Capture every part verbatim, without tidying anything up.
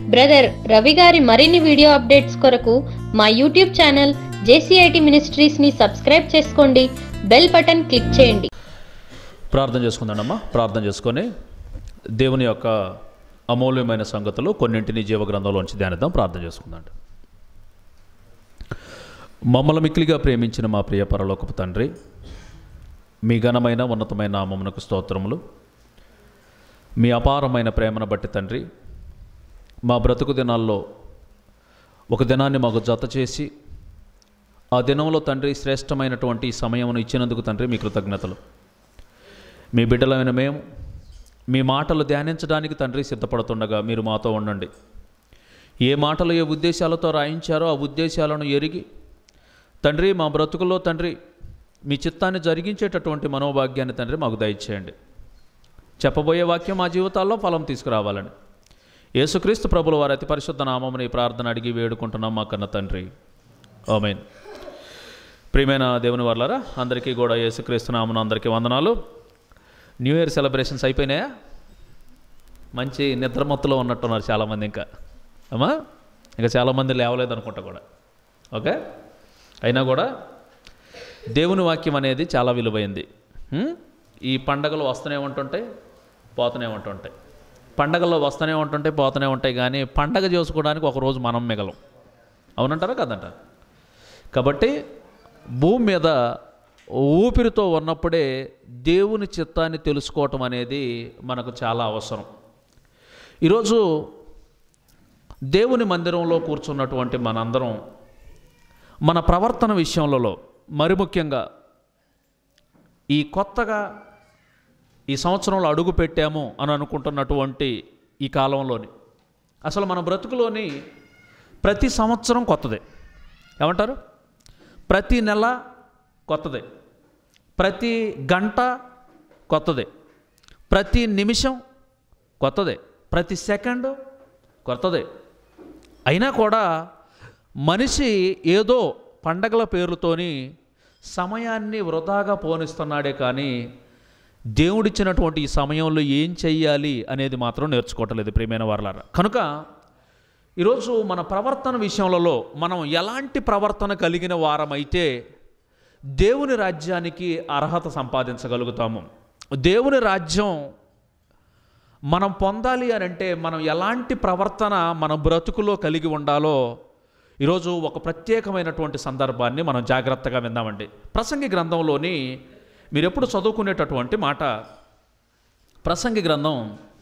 Brother Ravi గారి మరిన్ని video updates కొరకు మా యూట్యూబ్ ఛానల్ జేసీఐటీ మినిస్ట్రీస్ ని సబ్స్క్రైబ్ చేసుకోండి, బెల్ బటన్ క్లిక్ చేయండి. ప్రార్థన చేసుకుందామమ్మా. ప్రార్థన చేసుకొని దేవుని యొక్క అమూల్యమైన సంగతులు కొన్నింటిని జీవగ్రంథంలోంచి ధ్యానిద్దాం. ప్రార్థన చేసుకుందాం. మమ్మల్ని మిక్కిలిగా ప్రేమించిన మా ప్రియ పరలోకపు తండ్రి, మీ ఘనమైన ఉన్నతమైన నామమునకు స్తోత్రములు. మీ అపారమైన ప్రేమను బట్టి తండ్రి, మా బ్రతుకు దినాల్లో ఒక దినాన్ని మాకు జత చేసి ఆ దినంలో తండ్రి శ్రేష్టమైనటువంటి సమయమును ఇచ్చినందుకు తండ్రి మీ కృతజ్ఞతలు. మీ బిడ్డలైన మేము మీ మాటలు ధ్యానించడానికి తండ్రి సిద్ధపడుతుండగా మీరు మాతో ఉండండి. ఏ మాటలు ఏ ఉద్దేశాలతో రాయించారో ఆ ఉద్దేశాలను ఎరిగి తండ్రి మా బ్రతుకుల్లో తండ్రి మీ చిత్తాన్ని జరిగించేటటువంటి మనోభాగ్యాన్ని తండ్రి మాకు దయచేయండి. చెప్పబోయే వాక్యం మా జీవితాల్లో ఫలం తీసుకురావాలని యేసుక్రీస్తు ప్రభుల వారి అతి పరిశుద్ధ నామమున ఈ ప్రార్థన అడిగి వేడుకుంటున్నాం మా కన్న తండ్రి, ఆమేన్. ప్రియమైన దేవుని వర్లారా, అందరికీ కూడా యేసుక్రీస్తు నామమున అందరికీ వందనాలు. న్యూ ఇయర్ సెలబ్రేషన్స్ అయిపోయినాయా? మంచి నిద్రమత్తులో ఉన్నట్టున్నారు చాలామంది. ఇంకా అమ్మా ఇంకా చాలామంది లేవలేదు అనుకుంటా కూడా. ఓకే, అయినా కూడా దేవుని వాక్యం అనేది చాలా విలువైంది. ఈ పండగలు వస్తూనే ఉంటుంటాయి, పోతూనే ఉంటుంటాయి. పండగల్లో వస్తూనే ఉంటుంటాయి, పోతూనే ఉంటాయి. కానీ పండగ చేసుకోవడానికి ఒకరోజు మనం మిగలం. అవునంటారా కదంటారు? కాబట్టి భూమి మీద ఊపిరితో ఉన్నప్పుడే దేవుని చిత్తాన్ని తెలుసుకోవటం అనేది మనకు చాలా అవసరం. ఈరోజు దేవుని మందిరంలో కూర్చున్నటువంటి మనందరం మన ప్రవర్తన విషయంలో, మరి ముఖ్యంగా ఈ కొత్తగా ఈ సంవత్సరంలో అడుగు పెట్టాము అని అనుకుంటున్నటువంటి ఈ కాలంలోని అసలు మన బ్రతుకులోని ప్రతి సంవత్సరం కొత్తదే. ఏమంటారు? ప్రతి నెల కొత్తదే, ప్రతి గంట కొత్తదే, ప్రతి నిమిషం కొత్తదే, ప్రతి సెకండు కొత్తదే. అయినా కూడా మనిషి ఏదో పండగల పేరుతోని సమయాన్ని వృధాగా పోనిస్తున్నాడే కానీ దేవుడిచ్చినటువంటి ఈ సమయంలో ఏం చెయ్యాలి అనేది మాత్రం నేర్చుకోవట్లేదు ప్రియమైన వారలారా. కనుక ఈరోజు మన ప్రవర్తన విషయంలో మనం ఎలాంటి ప్రవర్తన కలిగిన వారమైతే దేవుని రాజ్యానికి అర్హత సంపాదించగలుగుతాము. దేవుని రాజ్యం మనం పొందాలి అని అంటే మనం ఎలాంటి ప్రవర్తన మన బ్రతుకులో కలిగి ఉండాలో ఈరోజు ఒక ప్రత్యేకమైనటువంటి సందర్భాన్ని మనం జాగ్రత్తగా విందామండి. ప్రసంగి గ్రంథంలోని మీరు ఎప్పుడు చదువుకునేటటువంటి మాట, ప్రసంగి గ్రంథం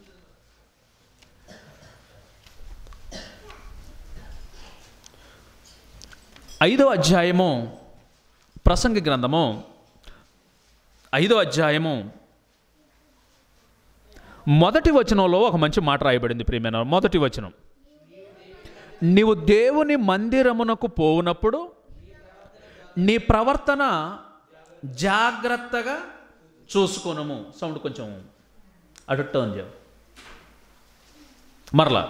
ఐదో అధ్యాయము, ప్రసంగి గ్రంథము ఐదో అధ్యాయము మొదటి వచనంలో ఒక మంచి మాట రాయబడింది ప్రియమైన. మొదటి వచనం, నీవు దేవుని మందిరమునకు పోవునప్పుడు నీ ప్రవర్తన జాగ్రత్తగా చూసుకొనుము. సౌండ్ కొంచెం అడుగుతా ఉంది మరలా.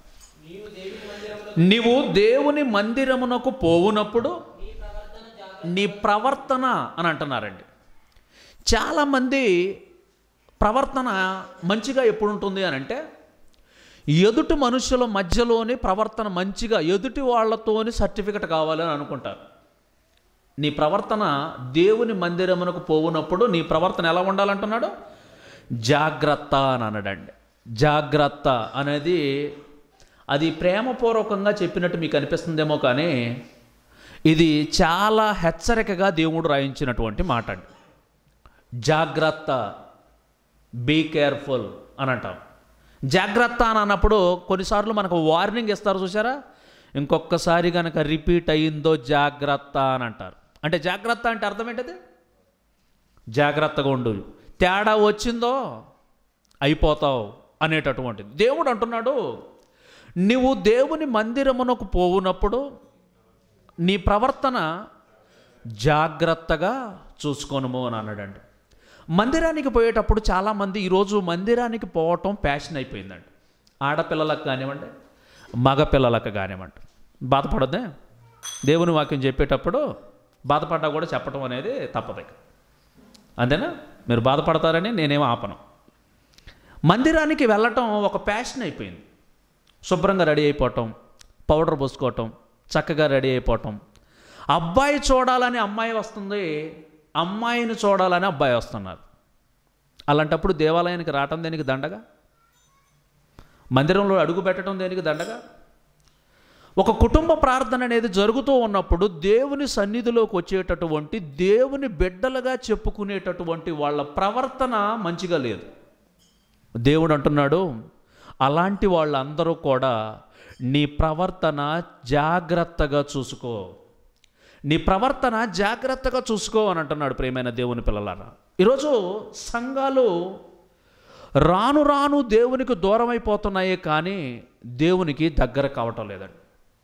నీవు దేవుని మందిరమునకు పోవునప్పుడు నీ ప్రవర్తన అని అంటున్నారండి. చాలామంది ప్రవర్తన మంచిగా ఎప్పుడు ఉంటుంది అని అంటే ఎదుటి మనుషుల మధ్యలోని ప్రవర్తన మంచిగా ఎదుటి వాళ్ళతోని సర్టిఫికెట్ కావాలని అనుకుంటారు. నీ ప్రవర్తన దేవుని మందిరమునకు పోవునప్పుడు నీ ప్రవర్తన ఎలా ఉండాలంటున్నాడు? జాగ్రత్త అని అన్నాడండి. జాగ్రత్త అనేది అది ప్రేమపూర్వకంగా చెప్పినట్టు మీకు అనిపిస్తుందేమో కానీ ఇది చాలా హెచ్చరికగా దేవుడు రాయించినటువంటి మాట అండి. జాగ్రత్త, బీ కేర్ఫుల్ అని అంటాం. జాగ్రత్త అని అన్నప్పుడు కొన్నిసార్లు మనకు వార్నింగ్ ఇస్తారు చూసారా? ఇంకొకసారి కనుక రిపీట్ అయ్యిందో జాగ్రత్త అని అంటారు. అంటే జాగ్రత్త అంటే అర్థం ఏంటది? జాగ్రత్తగా ఉండు, తేడా వచ్చిందో అయిపోతావు అనేటటువంటిది. దేవుడు అంటున్నాడు, నీవు దేవుని మందిరమునకు పోవునప్పుడు నీ ప్రవర్తన జాగ్రత్తగా చూసుకోనుము అని అన్నాడండి. మందిరానికి పోయేటప్పుడు చాలామంది ఈరోజు మందిరానికి పోవటం ప్యాషన్ అయిపోయిందండి. ఆడపిల్లలకు కానివ్వండి, మగపిల్లలకు కానివ్వండి. బాధపడద్దే, దేవుని వాక్యం చెప్పేటప్పుడు బాధపడ్డా కూడా చెప్పడం అనేది తప్పదు. అంతేనా? మీరు బాధపడతారని నేనేమో ఆపను. మందిరానికి వెళ్ళటం ఒక ప్యాషన్ అయిపోయింది. శుభ్రంగా రెడీ అయిపోవటం, పౌడర్ పూసుకోవటం, చక్కగా రెడీ అయిపోవటం. అబ్బాయి చూడాలని అమ్మాయి వస్తుంది, అమ్మాయిని చూడాలని అబ్బాయి వస్తున్నారు. అలాంటప్పుడు దేవాలయానికి రావటం దేనికి దండగా? మందిరంలో అడుగు పెట్టడం దేనికి దండగా? ఒక కుటుంబ ప్రార్థన అనేది జరుగుతూ ఉన్నప్పుడు దేవుని సన్నిధిలోకి వచ్చేటటువంటి, దేవుని బిడ్డలుగా చెప్పుకునేటటువంటి వాళ్ళ ప్రవర్తన మంచిగా లేదు. దేవుడు అంటున్నాడు, అలాంటి వాళ్ళందరూ కూడా నీ ప్రవర్తన జాగ్రత్తగా చూసుకో, నీ ప్రవర్తన జాగ్రత్తగా చూసుకో అని అంటున్నాడు. ప్రియమైన దేవుని పిల్లలారా, ఈరోజు సంఘాలు రాను రాను దేవునికి దూరం అయిపోతున్నాయే కానీ దేవునికి దగ్గర కావటం లేదండి.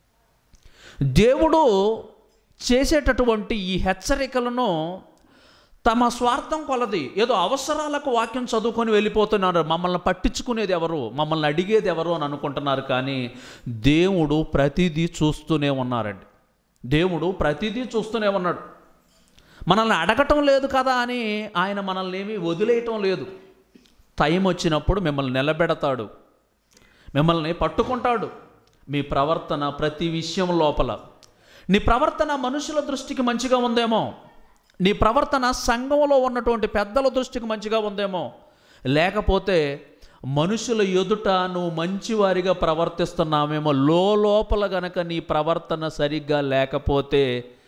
దేవుడు చేసేటటువంటి ఈ హెచ్చరికలను తమ స్వార్థం కొలది, ఏదో అవసరాలకు వాక్యం చదువుకొని వెళ్ళిపోతున్నారు, మమ్మల్ని పట్టించుకునేది ఎవరు, మమ్మల్ని అడిగేది ఎవరు అని అనుకుంటున్నారు. కానీ దేవుడు ప్రతిదీ చూస్తూనే ఉన్నారండి. దేవుడు ప్రతిదీ చూస్తూనే ఉన్నాడు. మనల్ని అడగటం లేదు కదా అని ఆయన మనల్ని ఏమీ వదిలేయటం లేదు. టైం వచ్చినప్పుడు మిమ్మల్ని నిలబెడతాడు, మిమ్మల్ని పట్టుకుంటాడు. మీ ప్రవర్తన ప్రతి విషయం లోపల, నీ ప్రవర్తన మనుషుల దృష్టికి మంచిగా ఉందేమో, నీ ప్రవర్తన సంఘంలో ఉన్నటువంటి పెద్దల దృష్టికి మంచిగా ఉందేమో, లేకపోతే మనుషుల ఎదుట నువ్వు మంచివారిగా ప్రవర్తిస్తున్నావేమో, లోపల గనక నీ ప్రవర్తన సరిగ్గా లేకపోతే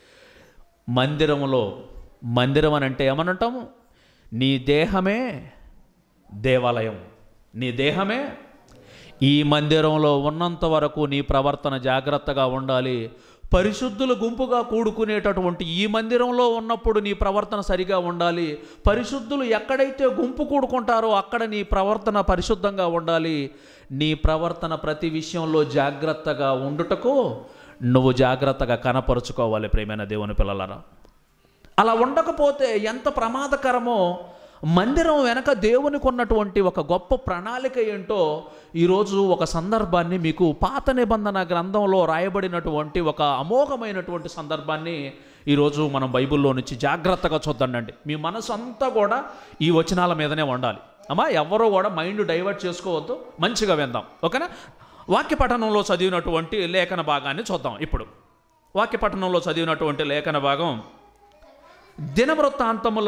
మందిరంలో, మందిరం అని అంటే ఏమనంటాము, నీ దేహమే దేవాలయం, నీ దేహమే. ఈ మందిరంలో ఉన్నంత వరకు నీ ప్రవర్తన జాగ్రత్తగా ఉండాలి. పరిశుద్ధుల గుంపుగా కూడుకునేటటువంటి ఈ మందిరంలో ఉన్నప్పుడు నీ ప్రవర్తన సరిగా ఉండాలి. పరిశుద్ధులు ఎక్కడైతే గుంపు కూడుకుంటారో అక్కడ నీ ప్రవర్తన పరిశుద్ధంగా ఉండాలి. నీ ప్రవర్తన ప్రతి విషయంలో జాగ్రత్తగా ఉండుటకు నువ్వు జాగ్రత్తగా కనపరుచుకోవాలి. ప్రియమైన దేవుని పిల్లలారా, అలా ఉండకపోతే ఎంత ప్రమాదకరమో. మందిరం వెనక దేవునికి ఉన్నటువంటి ఒక గొప్ప ప్రణాళిక ఏంటో ఈరోజు ఒక సందర్భాన్ని మీకు పాత నిబంధన గ్రంథంలో రాయబడినటువంటి ఒక అమోఘమైనటువంటి సందర్భాన్ని ఈరోజు మనం బైబిల్లో నుంచి జాగ్రత్తగా చూద్దాండి. మీ మనసు అంతా కూడా ఈ వచనాల మీదనే ఉండాలి. అమ్మా, ఎవరో కూడా మైండ్ డైవర్ట్ చేసుకోవద్దు, మంచిగా విందాం, ఓకేనా? వాక్య పఠనంలో చదివినటువంటి లేఖన భాగాన్ని చూద్దాం. ఇప్పుడు వాక్య పఠనంలో చదివినటువంటి లేఖన భాగం దినవృత్తాంతముల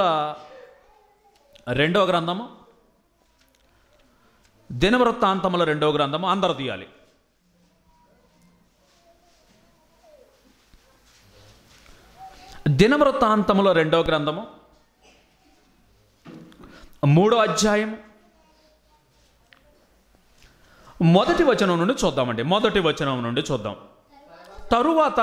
రెండో గ్రంథము, దినవృత్తాంతముల రెండో గ్రంథము. అందరూ తీయాలి. దినవృత్తాంతముల రెండో గ్రంథము మూడో అధ్యాయం మొదటి వచనం నుండి చూద్దామండి. మొదటి వచనం నుండి చూద్దాం. తరువాత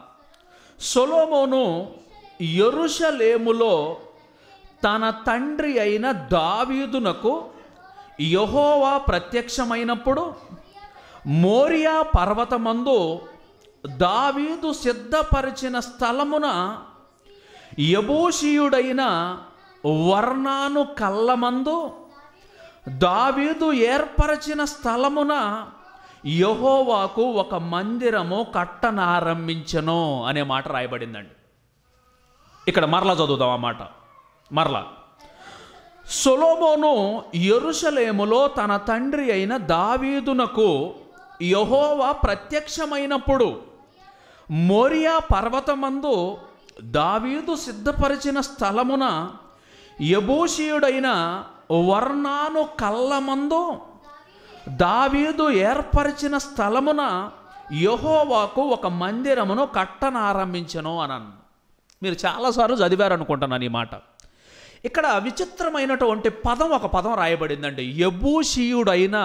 సొలొమోను యెరూషలేములో తన తండ్రి అయిన దావీదునకు యెహోవా ప్రత్యక్షమైనప్పుడు మోరియా పర్వతమందు దావీదు సిద్ధపరిచిన స్థలమున యెబూషీయుడైన వర్నాను కళ్ళమందు దావీదు ఏర్పరచిన స్థలమున యెహోవాకు ఒక మందిరము కట్టనారంభించెను అనే మాట రాయబడిందండి. ఇక్కడ మరలా చదువుదాం ఆ మాట. మరలా, సొలొమోను యెరూషలేములో తన తండ్రి అయిన దావీదునకు యెహోవా ప్రత్యక్షమైనప్పుడు మోరియా పర్వతమందు దావీదు సిద్ధపరిచిన స్థలమున యెబూషీయుడైన వర్నాను కళ్ళమందు దావీదు ఏర్పరిచిన స్థలమున యెహోవాకు ఒక మందిరమును కట్టనారంభించెను అన్నాను. మీరు చాలాసార్లు చదివారు అనుకుంటున్నాను ఈ మాట. ఇక్కడ విచిత్రమైనటువంటి పదం, ఒక పదం రాయబడిందండి. యెబూషీయుడైన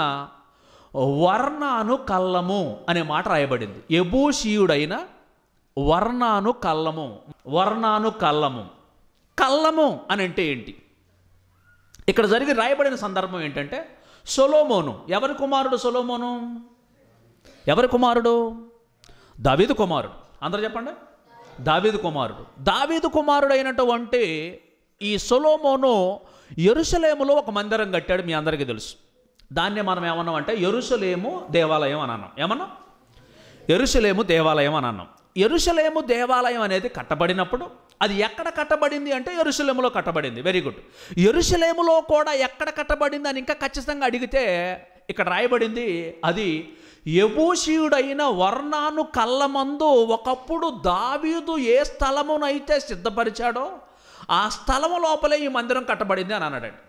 వర్నాను కళ్ళము అనే మాట రాయబడింది. యెబూషీయుడైన వర్నాను కళ్ళము. వర్నాను కళ్ళము. కళ్ళము అని అంటే ఏంటి? ఇక్కడ జరిగి రాయబడిన సందర్భం ఏంటంటే, సొలొమోను, ఎవరి కుమారుడు సొలొమోను? ఎవరి కుమారుడు? దావీదు కుమారుడు. అందరూ చెప్పండి, దావీదు కుమారుడు. దావీదు కుమారుడు అయినటువంటి ఈ సొలొమోను యెరూషలేములో ఒక మందిరం కట్టాడు. మీ అందరికీ తెలుసు. దాన్ని మనం ఏమన్నాం అంటే యెరూషలేము దేవాలయం అని అన్నాం. ఏమన్నాం? యెరూషలేము దేవాలయం అని అన్నాం. యెరూషలేము దేవాలయం అనేది కట్టబడినప్పుడు అది ఎక్కడ కట్టబడింది అంటే యెరూషలేములో కట్టబడింది. Very good. యెరూషలేములో కూడా ఎక్కడ కట్టబడింది అని ఇంకా ఖచ్చితంగా అడిగితే ఇక్కడ రాయబడింది అది యెబూసీయుడైన ఒర్నాను కళ్ళమందు ఒకప్పుడు దావీదు ఏ స్థలమునైతే సిద్ధపరిచాడో ఆ స్థలము లోపలే ఈ మందిరం కట్టబడింది అని అన్నాడండి.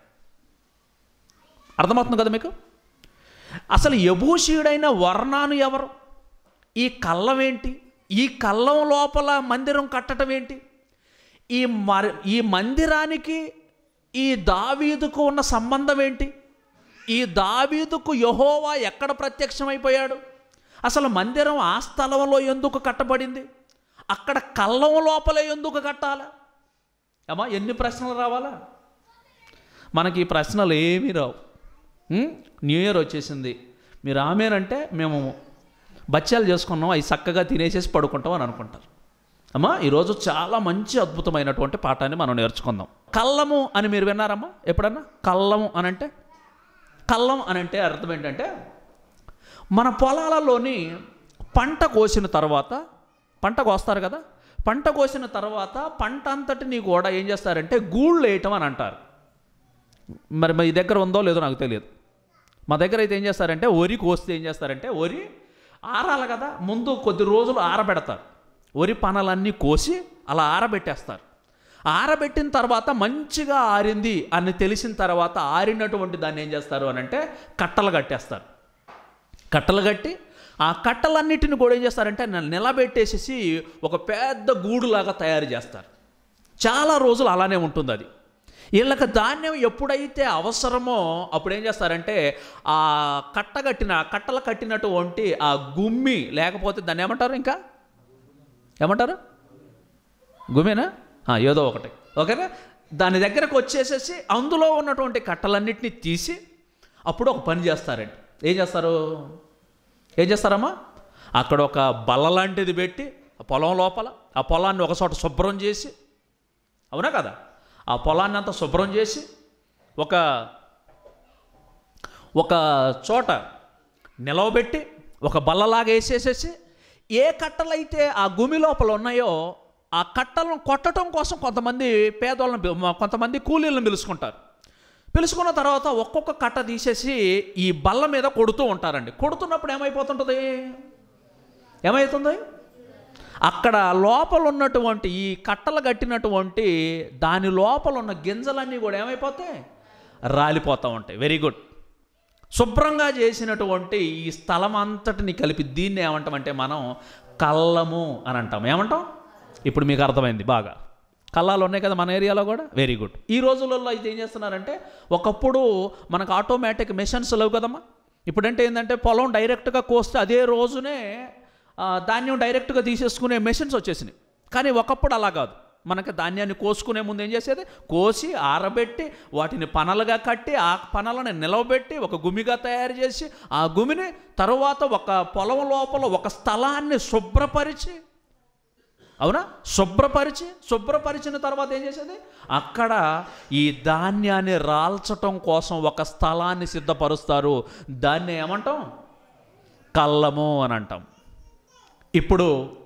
అర్థమవుతుంది కదా మీకు? అసలు యెబూసీయుడైన ఒర్నాను ఎవరు? ఈ కళ్ళం ఏంటి? ఈ కళ్ళం లోపల మందిరం కట్టడం ఏంటి? ఈ మర్ ఈ మందిరానికి ఈ దావీదుకు ఉన్న సంబంధం ఏంటి? ఈ దావీదుకు యెహోవా ఎక్కడ ప్రత్యక్షమైపోయాడు? అసలు మందిరం ఆ స్థలంలో ఎందుకు కట్టబడింది? అక్కడ కళ్ళం లోపలే ఎందుకు కట్టాలా? అమ్మా, ఎన్ని ప్రశ్నలు రావాలా మనకి? ఈ ప్రశ్నలు ఏమీ రావు. న్యూ ఇయర్ వచ్చేసింది, మీరు ఆమెనంటే మేము బచ్చాలు చేసుకున్నాం, అవి చక్కగా తినేసేసి పడుకుంటాం అని అనుకుంటారు. అమ్మా, ఈరోజు చాలా మంచి అద్భుతమైనటువంటి పాఠాన్ని మనం నేర్చుకుందాం. కళ్ళము అని మీరు విన్నారమ్మా ఎప్పుడన్నా? కళ్ళము అనంటే, కళ్ళం అనంటే అర్థం ఏంటంటే, మన పొలాలలోని పంట కోసిన తర్వాత, పంట కోస్తారు కదా, పంట కోసిన తర్వాత పంట అంతటిని కూడా ఏం చేస్తారంటే గూళ్ళు వేయటం అని అంటారు. మరి మీ దగ్గర ఉందో లేదో నాకు తెలియదు. మా దగ్గర అయితే ఏం చేస్తారంటే వరి కోస్తే ఏం చేస్తారంటే, వరి ఆరాలి కదా, ముందు కొద్ది రోజులు ఆరబెడతారు. వరి పనలన్నీ కోసి అలా ఆరబెట్టేస్తారు. ఆరబెట్టిన తర్వాత మంచిగా ఆరింది అని తెలిసిన తర్వాత ఆరినటువంటి దాన్ని ఏం చేస్తారు అని అంటే కట్టలు కట్టేస్తారు. కట్టలు కట్టి ఆ కట్టలన్నిటిని కూడా ఏం చేస్తారంటే నిలబెట్టేసేసి ఒక పెద్ద గూడులాగా తయారు చేస్తారు. చాలా రోజులు అలానే ఉంటుంది అది. వీళ్ళకి ధాన్యం ఎప్పుడైతే అవసరమో అప్పుడు ఏం చేస్తారంటే ఆ కట్ట కట్టిన కట్టలు కట్టినటువంటి ఆ గుమ్మి, లేకపోతే దాన్ని ఏమంటారు, ఇంకా ఏమంటారు, గుమ్మేనా, ఏదో ఒకటి, ఓకేనా, దాని దగ్గరకు వచ్చేసేసి అందులో ఉన్నటువంటి కట్టలన్నిటిని తీసి అప్పుడు ఒక పని చేస్తారండి. ఏం చేస్తారు ఏం చేస్తారమ్మా అక్కడ ఒక బల్ల లాంటిది పెట్టి ఆ పొలం లోపల ఆ పొలాన్ని ఒక చోట శుభ్రం చేసి, అవునా కదా, ఆ పొలాన్ని అంతా శుభ్రం చేసి ఒక ఒక చోట నిలవబెట్టి ఒక బల్లలాగా వేసేసేసి ఏ కట్టలైతే ఆ గుమి లోపల ఉన్నాయో ఆ కట్టలను కొట్టడం కోసం కొంతమంది పేదోళ్ళని, కొంతమంది కూలీలను పిలుచుకుంటారు. పిలుచుకున్న తర్వాత ఒక్కొక్క కట్ట తీసేసి ఈ బల్ల మీద కొడుతూ ఉంటారండి. కొడుతున్నప్పుడు ఏమైపోతుంటుంది, ఏమవుతుంది, అక్కడ లోపల ఉన్నటువంటి ఈ కట్టలు కట్టినటువంటి దాని లోపల ఉన్న గింజలన్నీ కూడా ఏమైపోతాయి, రాలిపోతూ ఉంటాయి. Very good. శుభ్రంగా చేసినటువంటి ఈ స్థలం అంతటిని కలిపి దీన్ని ఏమంటామంటే మనం కళ్ళము అని అంటాం. ఏమంటాం? ఇప్పుడు మీకు అర్థమైంది బాగా. కళ్ళాలు ఉన్నాయి కదా మన ఏరియాలో కూడా. Very good. ఈ రోజులలో అయితే ఏం చేస్తున్నారంటే, ఒకప్పుడు మనకు ఆటోమేటిక్ మెషిన్స్ లేవు కదమ్మా. ఇప్పుడంటే ఏంటంటే పొలం డైరెక్ట్గా కోస్తే అదే రోజునే ధాన్యం డైరెక్ట్గా తీసేసుకునే మెషిన్స్ వచ్చేసినాయి. కానీ ఒకప్పుడు అలా కాదు. మనకి ధాన్యాన్ని కోసుకునే ముందు ఏం చేసేది, కోసి ఆరబెట్టి వాటిని పనలుగా కట్టి ఆ పనలను నిలవబెట్టి ఒక గుమిగా తయారు చేసి ఆ గుమిని తరువాత ఒక పొలం లోపల ఒక స్థలాన్ని శుభ్రపరిచి, అవునా, శుభ్రపరిచి శుభ్రపరిచిన తర్వాత ఏం చేసేది, అక్కడ ఈ ధాన్యాన్ని రాల్చటం కోసం ఒక స్థలాన్ని సిద్ధపరుస్తారు. దాన్ని ఏమంటాం, కళ్ళము అని అంటాం. ఇప్పుడు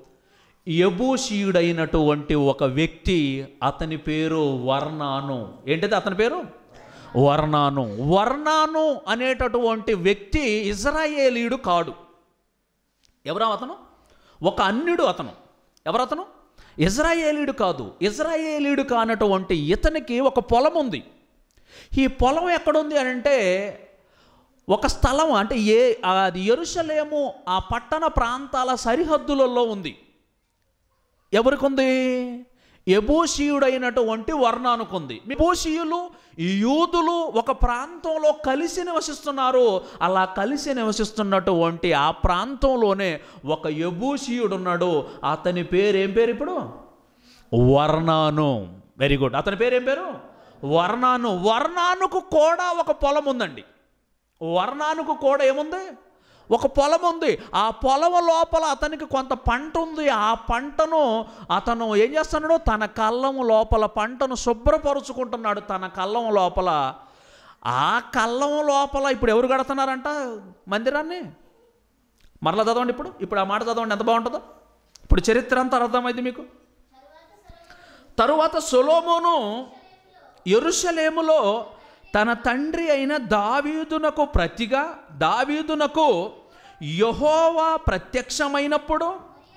యెబూసీయుడైనటువంటి ఒక వ్యక్తి, అతని పేరు వర్నాను. ఏంటిది అతని పేరు? వర్నాను. వర్నాను అనేటటువంటి వ్యక్తి ఇజ్రాయేలీయుడు కాడు. ఎవరా అతను? ఒక అన్యుడు అతను. ఎవరతను? ఇజ్రాయేలీయుడు కాదు. ఇజ్రాయేలీయుడు కానటువంటి ఇతనికి ఒక పొలం ఉంది. ఈ పొలం ఎక్కడుంది అని అంటే ఒక స్థలం, అంటే ఏ అది యెరూషలేము ఆ పట్టణ ప్రాంతాల సరిహద్దులలో ఉంది. ఎవరికి ఉంది? యెబూసీయుడైనటువంటి వర్నానుకుంది. యెబూసీయులు యూదులు ఒక ప్రాంతంలో కలిసి నివసిస్తున్నారు. అలా కలిసి నివసిస్తున్నటువంటి ఆ ప్రాంతంలోనే ఒక యెబూసీయుడు ఉన్నాడు. అతని పేరు ఏం పేరు ఇప్పుడు? వర్నాను. Very good. అతని పేరు ఏం పేరు? వర్నాను. వర్నానుకు కూడా ఒక పొలం ఉందండి. వర్నానుకు కూడా ఏముంది? ఒక పొలం ఉంది. ఆ పొలం లోపల అతనికి కొంత పంట ఉంది. ఆ పంటను అతను ఏం చేస్తున్నాడు, తన కళ్ళము లోపల పంటను శుభ్రపరుచుకుంటున్నాడు. తన కళ్ళం లోపల, ఆ కళ్ళం లోపల ఇప్పుడు ఎవరు కడుతున్నారంట మందిరాన్ని? మరలా చదవండి. ఇప్పుడు ఇప్పుడు ఆ మాట చదవండి, ఎంత బాగుంటుందో. ఇప్పుడు చరిత్ర అంతా అర్థమైంది మీకు. తరువాత సొలొమోను యెరూషలేములో తన తండ్రి అయిన దావీదునకు ప్రతిగా దావీదునకు యెహోవా ప్రత్యక్షమైనప్పుడు,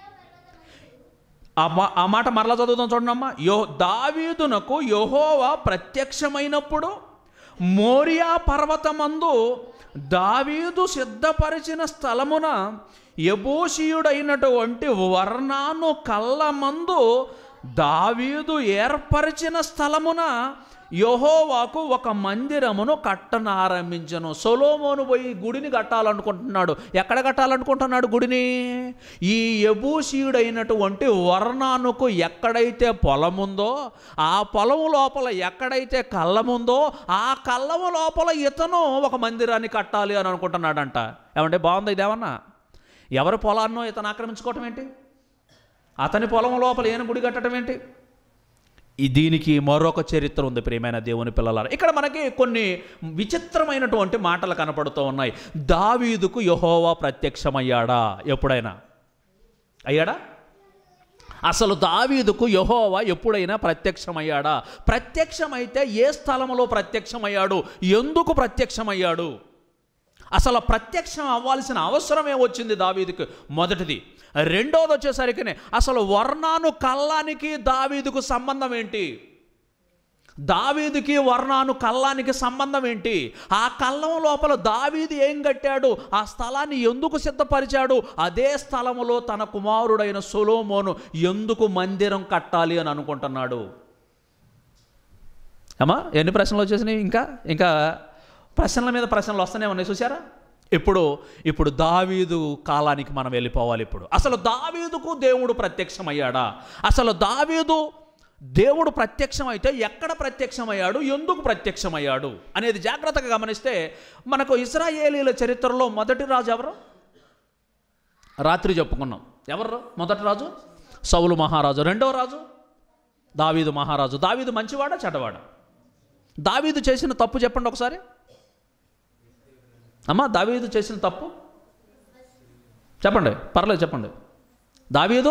ఆ మా ఆ మాట మరలా చదువుతాం చూడండమ్మా. యో దావీదునకు యెహోవా ప్రత్యక్షమైనప్పుడు మోరియా పర్వతమందు దావీదు సిద్ధపరిచిన స్థలమున యెబూసీయుడైనటువంటి వర్నాను కళ్ళమందు దావీదు ఏర్పరిచిన స్థలమున యెహోవాకు ఒక మందిరమును కట్టనారంభించను. సొలొమోను పోయి గుడిని కట్టాలనుకుంటున్నాడు. ఎక్కడ కట్టాలనుకుంటున్నాడు గుడిని? ఈ యెబూసీయుడైనటువంటి వర్నానుకు ఎక్కడైతే పొలముందో, ఆ పొలము లోపల ఎక్కడైతే కళ్ళముందో, ఆ కళ్ళము లోపల ఇతను ఒక మందిరాన్ని కట్టాలి అని అనుకుంటున్నాడంట. ఏమంటే బాగుంది ఇదేమన్నా? ఎవరి పొలాన్నో ఇతను ఆక్రమించుకోవటం ఏంటి? అతని పొలం లోపల ఏను గుడి కట్టడం ఏంటి? దీనికి మరొక చరిత్ర ఉంది ప్రియమైన దేవుని పిల్లలారా. ఇక్కడ మనకి కొన్ని విచిత్రమైనటువంటి మాటలు కనపడుతూ ఉన్నాయి. దావీదుకు యెహోవా ప్రత్యక్షమయ్యాడా? ఎప్పుడైనా అయ్యాడా? అసలు దావీదుకు యెహోవా ఎప్పుడైనా ప్రత్యక్షమయ్యాడా? ప్రత్యక్షమైతే ఏ స్థలంలో ప్రత్యక్షమయ్యాడు? ఎందుకు ప్రత్యక్షమయ్యాడు? అసలు ప్రత్యక్షం అవ్వాల్సిన అవసరమే వచ్చింది దావీదుకు? మొదటిది. రెండోది వచ్చేసరికి అసలు వర్నాను కళ్ళానికి దావీదుకు సంబంధం ఏంటి? దావీదుకి వర్నాను కళ్ళానికి సంబంధం ఏంటి? ఆ కళ్ళం లోపల దావీదు ఏం కట్టాడు? ఆ స్థలాన్ని ఎందుకు సిద్ధపరిచాడు? అదే స్థలములో తన కుమారుడైన సొలొమోను ఎందుకు మందిరం కట్టాలి అని అనుకుంటున్నాడు? అమ్మా ఎన్ని ప్రశ్నలు వచ్చేసినాయి? ఇంకా ఇంకా ప్రశ్నల మీద ప్రశ్నలు వస్తూనే ఉన్నాయి చూసారా? ఇప్పుడు ఇప్పుడు దావీదు కాలానికి మనం వెళ్ళిపోవాలి. ఇప్పుడు అసలు దావీదుకు దేవుడు ప్రత్యక్షమయ్యాడా? అసలు దావీదు దేవుడు ప్రత్యక్షమైతే ఎక్కడ ప్రత్యక్షమయ్యాడు? ఎందుకు ప్రత్యక్షమయ్యాడు అనేది జాగ్రత్తగా గమనిస్తే మనకు ఇశ్రాయేలీల చరిత్రలో మొదటి రాజు ఎవరు? రాత్రి చెప్పుకున్నాం. ఎవరు మొదటి రాజు? సౌలు మహారాజు. రెండవ రాజు దావీదు మహారాజు. దావీదు మంచివాడా చెడ్డవాడా? దావీదు చేసిన తప్పు చెప్పండి ఒకసారి. అమ్మా దావీదు చేసిన తప్పు చెప్పండి, పర్లేదు చెప్పండి. దావీదు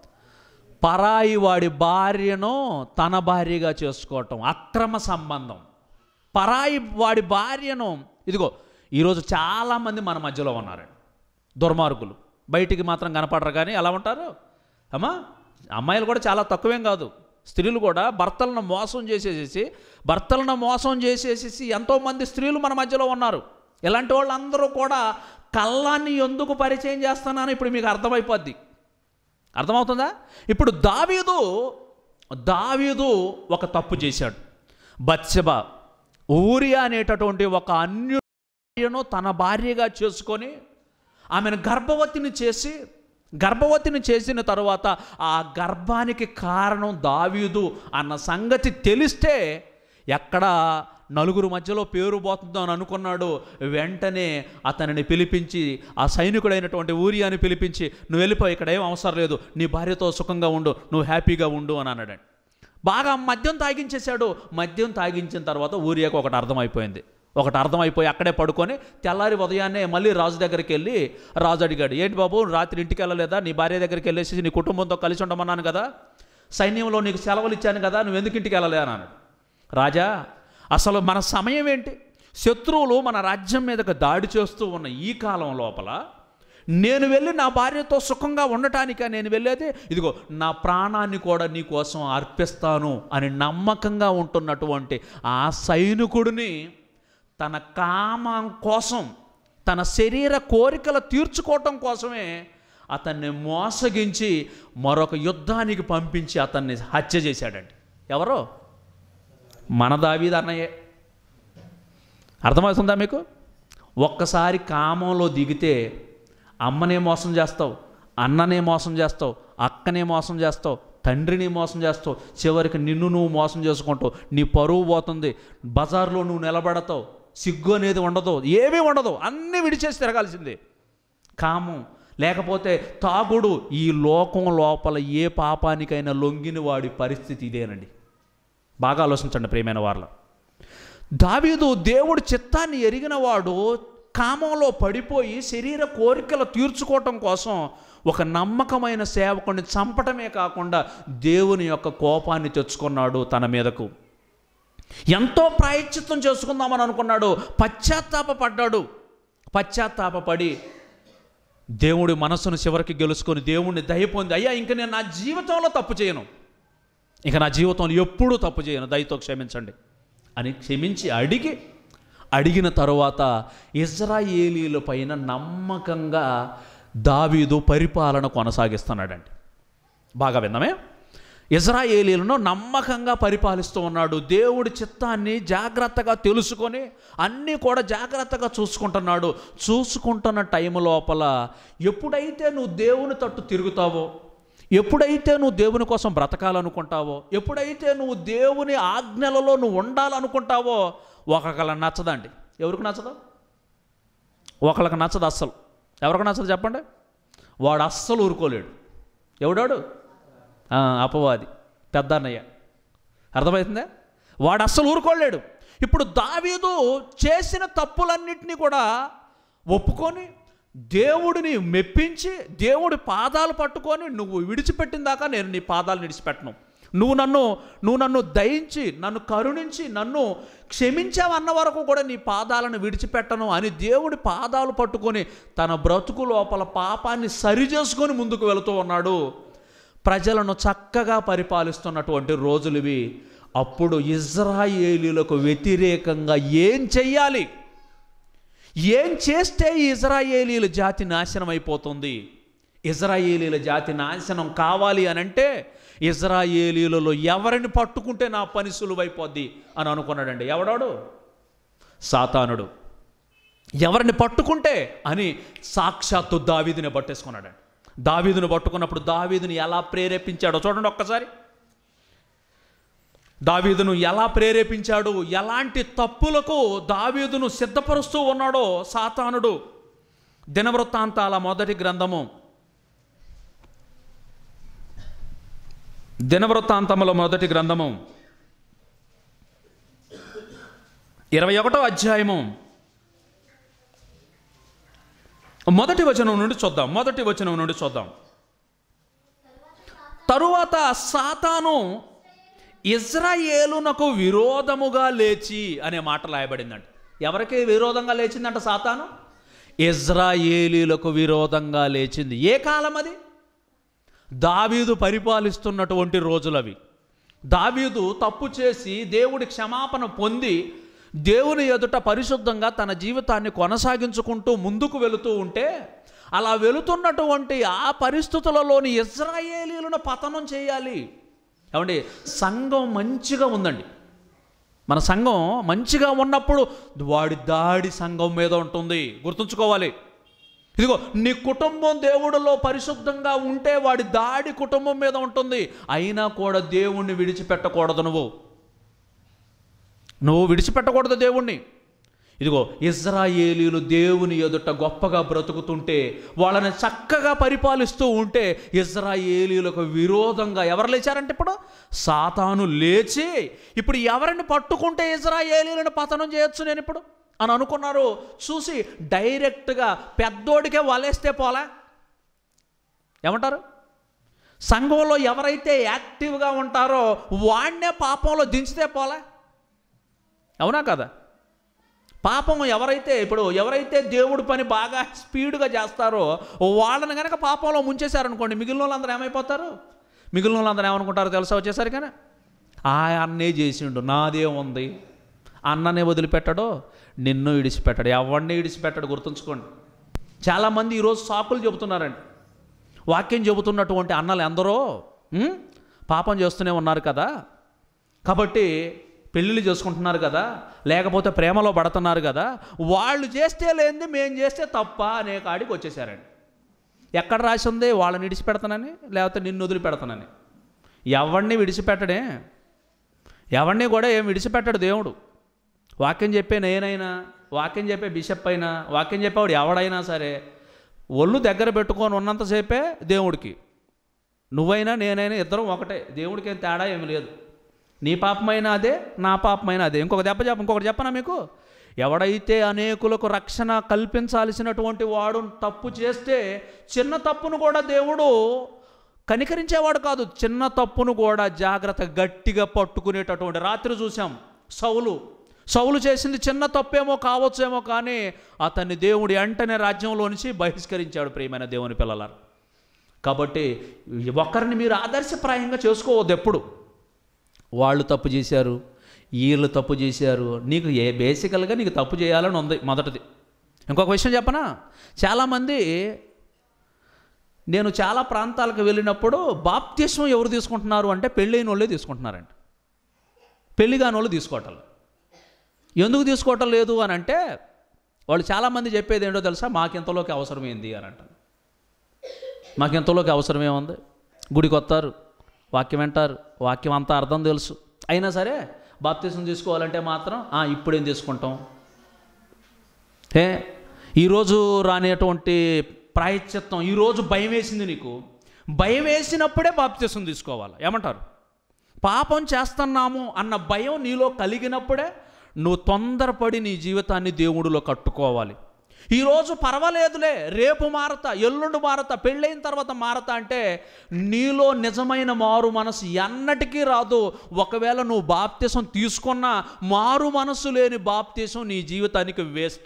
పరాయి వాడి భార్యను తన భార్యగా చేసుకోవటం, అక్రమ సంబంధం. పరాయి వాడి భార్యను, ఇదిగో ఈరోజు చాలామంది మన మధ్యలో ఉన్నారు దుర్మార్గులు. బయటికి మాత్రం కనపడరు కానీ ఎలా ఉంటారు అమ్మా? అమ్మాయిలు కూడా చాలా తక్కువేం కాదు. స్త్రీలు కూడా భర్తలను మోసం చేసేసేసి భర్తలను మోసం చేసేసేసి ఎంతోమంది స్త్రీలు మన మధ్యలో ఉన్నారు. ఇలాంటి వాళ్ళందరూ కూడా కళ్ళాన్ని ఎందుకు పరిచయం చేస్తున్నాను ఇప్పుడు మీకు అర్థమైపోద్ది. అర్థమవుతుందా? ఇప్పుడు దావీదు దావీదు ఒక తప్పు చేశాడు. బత్షెబ ఊరియా అనేటటువంటి ఒక అన్యును తన భార్యగా చేసుకొని ఆమెను గర్భవతిని చేసి గర్భవతిని చేసిన తరువాత ఆ గర్భానికి కారణం దావీదు అన్న సంగతి తెలిస్తే ఎక్కడ నలుగురు మధ్యలో పేరు పోతుందో అని అనుకున్నాడు. వెంటనే అతనిని పిలిపించి, ఆ సైనికుడైనటువంటి ఊరియాని పిలిపించి, నువ్వు వెళ్ళిపోయి, ఇక్కడ ఏం అవసరం లేదు, నీ భార్యతో సుఖంగా ఉండు, నువ్వు హ్యాపీగా ఉండు అని అన్నాడు. బాగా మద్యం తాగించేశాడు. మద్యం తాగించిన తర్వాత ఊరియాకు ఒకటి అర్థమైపోయింది. ఒకటి అర్థమైపోయి అక్కడే పడుకొని తెల్లారి ఉదయాన్నే మళ్ళీ రాజు దగ్గరికి వెళ్ళి రాజు అడిగాడు, ఏంటి బాబు రాత్రి ఇంటికి వెళ్ళలేదా? నీ భార్య దగ్గరికి వెళ్ళేసి నీ కుటుంబంతో కలిసి ఉండమన్నాను కదా, సైన్యంలో నీకు సెలవులు ఇచ్చాను కదా, నువ్వు ఎందుకు ఇంటికి వెళ్ళలే అన్నాడు. రాజా అసలు మన సమయం ఏంటి? శత్రువులు మన రాజ్యం మీదకి దాడి చేస్తూ ఉన్న ఈ కాలం లోపల నేను వెళ్ళి నా భార్యతో సుఖంగా ఉండటానిక నేను వెళ్ళేది? ఇదిగో నా ప్రాణాన్ని కూడా నీ కోసం అర్పిస్తాను అని నమ్మకంగా ఉంటున్నటువంటి ఆ సైనికుడిని తన కామం కోసం, తన శరీర కోరికలు తీర్చుకోవటం కోసమే అతన్ని మోసగించి మరొక యుద్ధానికి పంపించి అతన్ని హత్య చేశాడండి. ఎవరో? మన దావీదు అన్నయ్యే. అర్థమవుతుందా మీకు? ఒక్కసారి కామంలో దిగితే అమ్మనే మోసం చేస్తావు, అన్ననే మోసం చేస్తావు, అక్కనే మోసం చేస్తావు, తండ్రిని మోసం చేస్తావు, చివరికి నిన్ను నువ్వు మోసం చేసుకుంటావు. నీ పరువు పోతుంది, బజార్లో నువ్వు నిలబడతావు, సిగ్గు అనేది ఉండదు, ఏమీ ఉండదు, అన్నీ విడిచేసి తిరగాల్సిందే. కామం లేకపోతే తాగుడు. ఈ లోకం లోపల ఏ పాపానికైనా లొంగిన వాడి పరిస్థితి ఇదేనండి. బాగా ఆలోచించండి ప్రియమైన వారు. దావీదు దేవుడి చిత్తాన్ని ఎరిగినవాడు కామంలో పడిపోయి శరీర కోరికలు తీర్చుకోవటం కోసం ఒక నమ్మకమైన సేవకుని చంపటమే కాకుండా దేవుని యొక్క కోపాన్ని తెచ్చుకున్నాడు తన మీదకు. ఎంతో ప్రాయశ్చిత్తం చేసుకుందామని అనుకున్నాడు, పశ్చాత్తాప పడ్డాడు. పశ్చాత్తాపడి దేవుడి మనసును చివరికి గెలుచుకొని దేవుడిని దయ పొంది, అయ్యా ఇంక నేను నా జీవితంలో తప్పు చేయను, ఇక నా జీవితంలో ఎప్పుడూ తప్పు చేయను, దయతో క్షమించండి అని క్షమించి అడిగి అడిగిన తరువాత ఇజ్రాయేలీల పైన నమ్మకంగా దావీదు పరిపాలన కొనసాగిస్తున్నాడండి. బాగా విన్నామే, ఇజ్రాయేలీలను నమ్మకంగా పరిపాలిస్తూ ఉన్నాడు. దేవుడి చిత్తాన్ని జాగ్రత్తగా తెలుసుకొని అన్నీ కూడా జాగ్రత్తగా చూసుకుంటున్నాడు. చూసుకుంటున్న టైం లోపల ఎప్పుడైతే నువ్వు దేవుని తట్టు తిరుగుతావో, ఎప్పుడైతే నువ్వు దేవుని కోసం బ్రతకాలనుకుంటావో, ఎప్పుడైతే నువ్వు దేవుని ఆజ్ఞలలో నువ్వు ఉండాలనుకుంటావో ఒకళ్ళకి నచ్చదండి. ఎవరికి నచ్చదు? ఒకళ్ళకి నచ్చదు అస్సలు. ఎవరికి నచ్చదు చెప్పండి? వాడు అస్సలు ఊరుకోలేడు. ఎవడాడు? అపవాది, పెద్ద అన్నయ్య. అర్థమవుతుందా? వాడు అస్సలు ఊరుకోలేడు. ఇప్పుడు దావీదు చేసిన తప్పులన్నింటినీ కూడా ఒప్పుకొని దేవుడిని మెప్పించి దేవుడి పాదాలు పట్టుకొని, నువ్వు విడిచిపెట్టిన దాకా నేను నీ పాదాలు విడిచిపెట్టను, నువ్వు నన్ను నువ్వు నన్ను దయించి నన్ను కరుణించి నన్ను క్షమించావన్న వరకు కూడా నీ పాదాలను విడిచిపెట్టను అని దేవుడి పాదాలు పట్టుకొని తన బ్రతుకు లోపల పాపాన్ని సరిచేసుకొని ముందుకు వెళుతూ ఉన్నాడు. ప్రజలను చక్కగా పరిపాలిస్తున్నటువంటి రోజులు ఇవి. అప్పుడు ఇజ్రాయేలీలకు వ్యతిరేకంగా ఏం చెయ్యాలి, ఏం చేస్తే ఈ ఇజ్రాయేలీల జాతి నాశనం అయిపోతుంది, ఇజ్రాయేలీల జాతి నాశనం కావాలి అని అంటే ఇజ్రాయేలీలలో ఎవరిని పట్టుకుంటే నా పని సులువైపోద్ది అని అనుకున్నాడండి. ఎవడాడు? సాతానుడు. ఎవరిని పట్టుకుంటే అని సాక్షాత్తు దావీదుని పట్టేసుకున్నాడండి. దావీదును పట్టుకున్నప్పుడు దావీదుని ఎలా ప్రేరేపించాడో చూడండి ఒక్కసారి. దావీదును ఎలా ప్రేరేపించాడు, ఎలాంటి తప్పులకు దావీదును సిద్ధపరుస్తూ ఉన్నాడో సాతానుడు. దినవృత్తాంతాల మొదటి గ్రంథము దినవృత్తాంతముల మొదటి గ్రంథము ఇరవై ఒకటో అధ్యాయము మొదటి వచనం నుండి చూద్దాం. మొదటి వచనం నుండి చూద్దాం. తరువాత సాతాను ఇజ్రాయేలునకు విరోధముగా లేచి అనే మాట రాయబడిందంట. ఎవరికి విరోధంగా లేచిందంట సాతాను? ఇజ్రాయేలీలకు విరోధంగా లేచింది. ఏ కాలం అది? దావీదు పరిపాలిస్తున్నటువంటి రోజులవి. దావీదు తప్పు చేసి దేవుడి క్షమాపణ పొంది దేవుని ఎదుట పరిశుద్ధంగా తన జీవితాన్ని కొనసాగించుకుంటూ ముందుకు వెళుతూ ఉంటే, అలా వెళుతున్నటువంటి ఆ పరిస్థితులలోని ఇజ్రాయేలీలను పతనం చేయాలి. ఏమండి, సంఘం మంచిగా ఉందండి. మన సంఘం మంచిగా ఉన్నప్పుడు వాడి దాడి సంఘం మీద ఉంటుంది. గుర్తుంచుకోవాలి. ఇదిగో నీ కుటుంబం దేవుడిలో పరిశుద్ధంగా ఉంటే వాడి దాడి కుటుంబం మీద ఉంటుంది. అయినా కూడా దేవుణ్ణి విడిచిపెట్టకూడదు. నువ్వు నువ్వు విడిచిపెట్టకూడదు దేవుణ్ణి. ఇదిగో ఇజ్రాయేలీలు దేవుని ఎదుట గొప్పగా బ్రతుకుతుంటే, వాళ్ళని చక్కగా పరిపాలిస్తూ ఉంటే ఇజ్రాయేలీలకు విరోధంగా ఎవరు లేచారంటే ఇప్పుడు సాతాను లేచి, ఇప్పుడు ఎవరిని పట్టుకుంటే ఇజ్రాయేలీలను పతనం చేయొచ్చు నేను ఇప్పుడు అని అనుకున్నారు. చూసి డైరెక్ట్గా పెద్దోడికే వలేస్తే పోలా. ఏమంటారు? సంఘంలో ఎవరైతే యాక్టివ్గా ఉంటారో వాడినే పాపంలో దించితే పోలా. అవునా కదా? పాపం ఎవరైతే ఇప్పుడు ఎవరైతే దేవుడి పని బాగా స్పీడ్గా చేస్తారో వాళ్ళని కనుక పాపంలో ముంచేశారనుకోండి, మిగిలిన వాళ్ళందరూ ఏమైపోతారు? మిగిలిన వాళ్ళందరూ ఏమనుకుంటారో తెలుసా? వచ్చేసరికనే ఆ అన్నే చేసిండు, నాదే ఉంది. అన్ననే వదిలిపెట్టాడో నిన్ను విడిచిపెట్టాడు, ఎవరిని విడిచిపెట్టాడు. గుర్తుంచుకోండి. చాలామంది ఈరోజు సాకులు చెబుతున్నారండి. వాక్యం చెబుతున్నటువంటి అన్నలు ఎందరో పాపం చేస్తూనే ఉన్నారు కదా, కాబట్టి పెళ్ళిళ్ళు చేసుకుంటున్నారు కదా, లేకపోతే ప్రేమలో పడుతున్నారు కదా, వాళ్ళు చేస్తే లేనిది మేము చేస్తే తప్ప అనే కాడికి వచ్చేసారండి. ఎక్కడ రాసి ఉంది వాళ్ళని విడిచిపెడతానని, లేకపోతే నిన్ను వదిలిపెడతానని? ఎవరిని విడిచిపెట్టడే, ఎవరిని కూడా ఏం విడిచిపెట్టాడు దేవుడు. వాక్యం చెప్పే నేనైనా, వాక్యం చెప్పే బిషప్ అయినా, వాక్యం చెప్పేవాడు ఎవడైనా సరే ఒళ్ళు దగ్గర పెట్టుకొని ఉన్నంతసేపే దేవుడికి. నువ్వైనా నేనైనా ఇద్దరం ఒకటే, దేవుడికి ఏం తేడా ఏమి లేదు. నీ పాపమైనా అదే, నా పాపమైనా అదే. ఇంకొక దెబ్బ చెప్ప ఇంకొకటి చెప్పనా మీకు? ఎవడైతే అనేకులకు రక్షణ కల్పించాల్సినటువంటి వాడు తప్పు చేస్తే, చిన్న తప్పును కూడా దేవుడు కనికరించేవాడు కాదు, చిన్న తప్పును కూడా జాగ్రత్త గట్టిగా పట్టుకునేటటువంటి. రాత్రి చూసాం, సౌలు సౌలు చేసింది చిన్న తప్పేమో కావచ్చేమో, కానీ అతన్ని దేవుడు వెంటనే రాజ్యంలో నుంచి బహిష్కరించాడు. ప్రియమైన దేవుని పిల్లలారా, కాబట్టి ఒకరిని మీరు ఆదర్శప్రాయంగా చేసుకోవద్దు ఎప్పుడు. వాళ్ళు తప్పు చేశారు, వీళ్ళు తప్పు చేశారు, నీకు ఏ బేసికల్గా నీకు తప్పు చేయాలని ఉంది మొదటిది. ఇంకొక విషయం చెప్పనా, చాలామంది నేను చాలా ప్రాంతాలకు వెళ్ళినప్పుడు బాప్తిస్మం ఎవరు తీసుకుంటున్నారు అంటే పెళ్ళైన వాళ్ళే తీసుకుంటున్నారండి. పెళ్లి కాని వాళ్ళు తీసుకోవటం. ఎందుకు తీసుకోవటం లేదు అని అంటే వాళ్ళు చాలామంది చెప్పేది ఏంటో తెలుసా, మాకింతలోకి అవసరమైంది అని అంటారు. మాకింతలోకి అవసరమేముంది, గుడికి వస్తారు, వాక్యం వింటారు, వాక్యం అంతా అర్థం తెలుసు, అయినా సరే బాప్తిస్మం తీసుకోవాలంటే మాత్రం ఇప్పుడేం తీసుకుంటాం, ఏ ఈరోజు రానేటువంటి ప్రాయశ్చిత్తం, ఈరోజు భయం వేసింది నీకు, భయం వేసినప్పుడే బాప్తిస్మం తీసుకోవాలి. ఏమంటారు, పాపం చేస్తున్నాము అన్న భయం నీలో కలిగినప్పుడే నువ్వు తొందరపడి నీ జీవితాన్ని దేవుడిలో కట్టుకోవాలి. ఈరోజు పర్వాలేదులే, రేపు మారతా, ఎల్లుండి మారతా, పెళ్ళైన తర్వాత మారతా అంటే నీలో నిజమైన మారు మనసు ఎన్నటికీ రాదు. ఒకవేళ నువ్వు బాప్తిసం తీసుకున్నా మారు మనసు లేని బాప్తిసం నీ జీవితానికి వేస్ట్.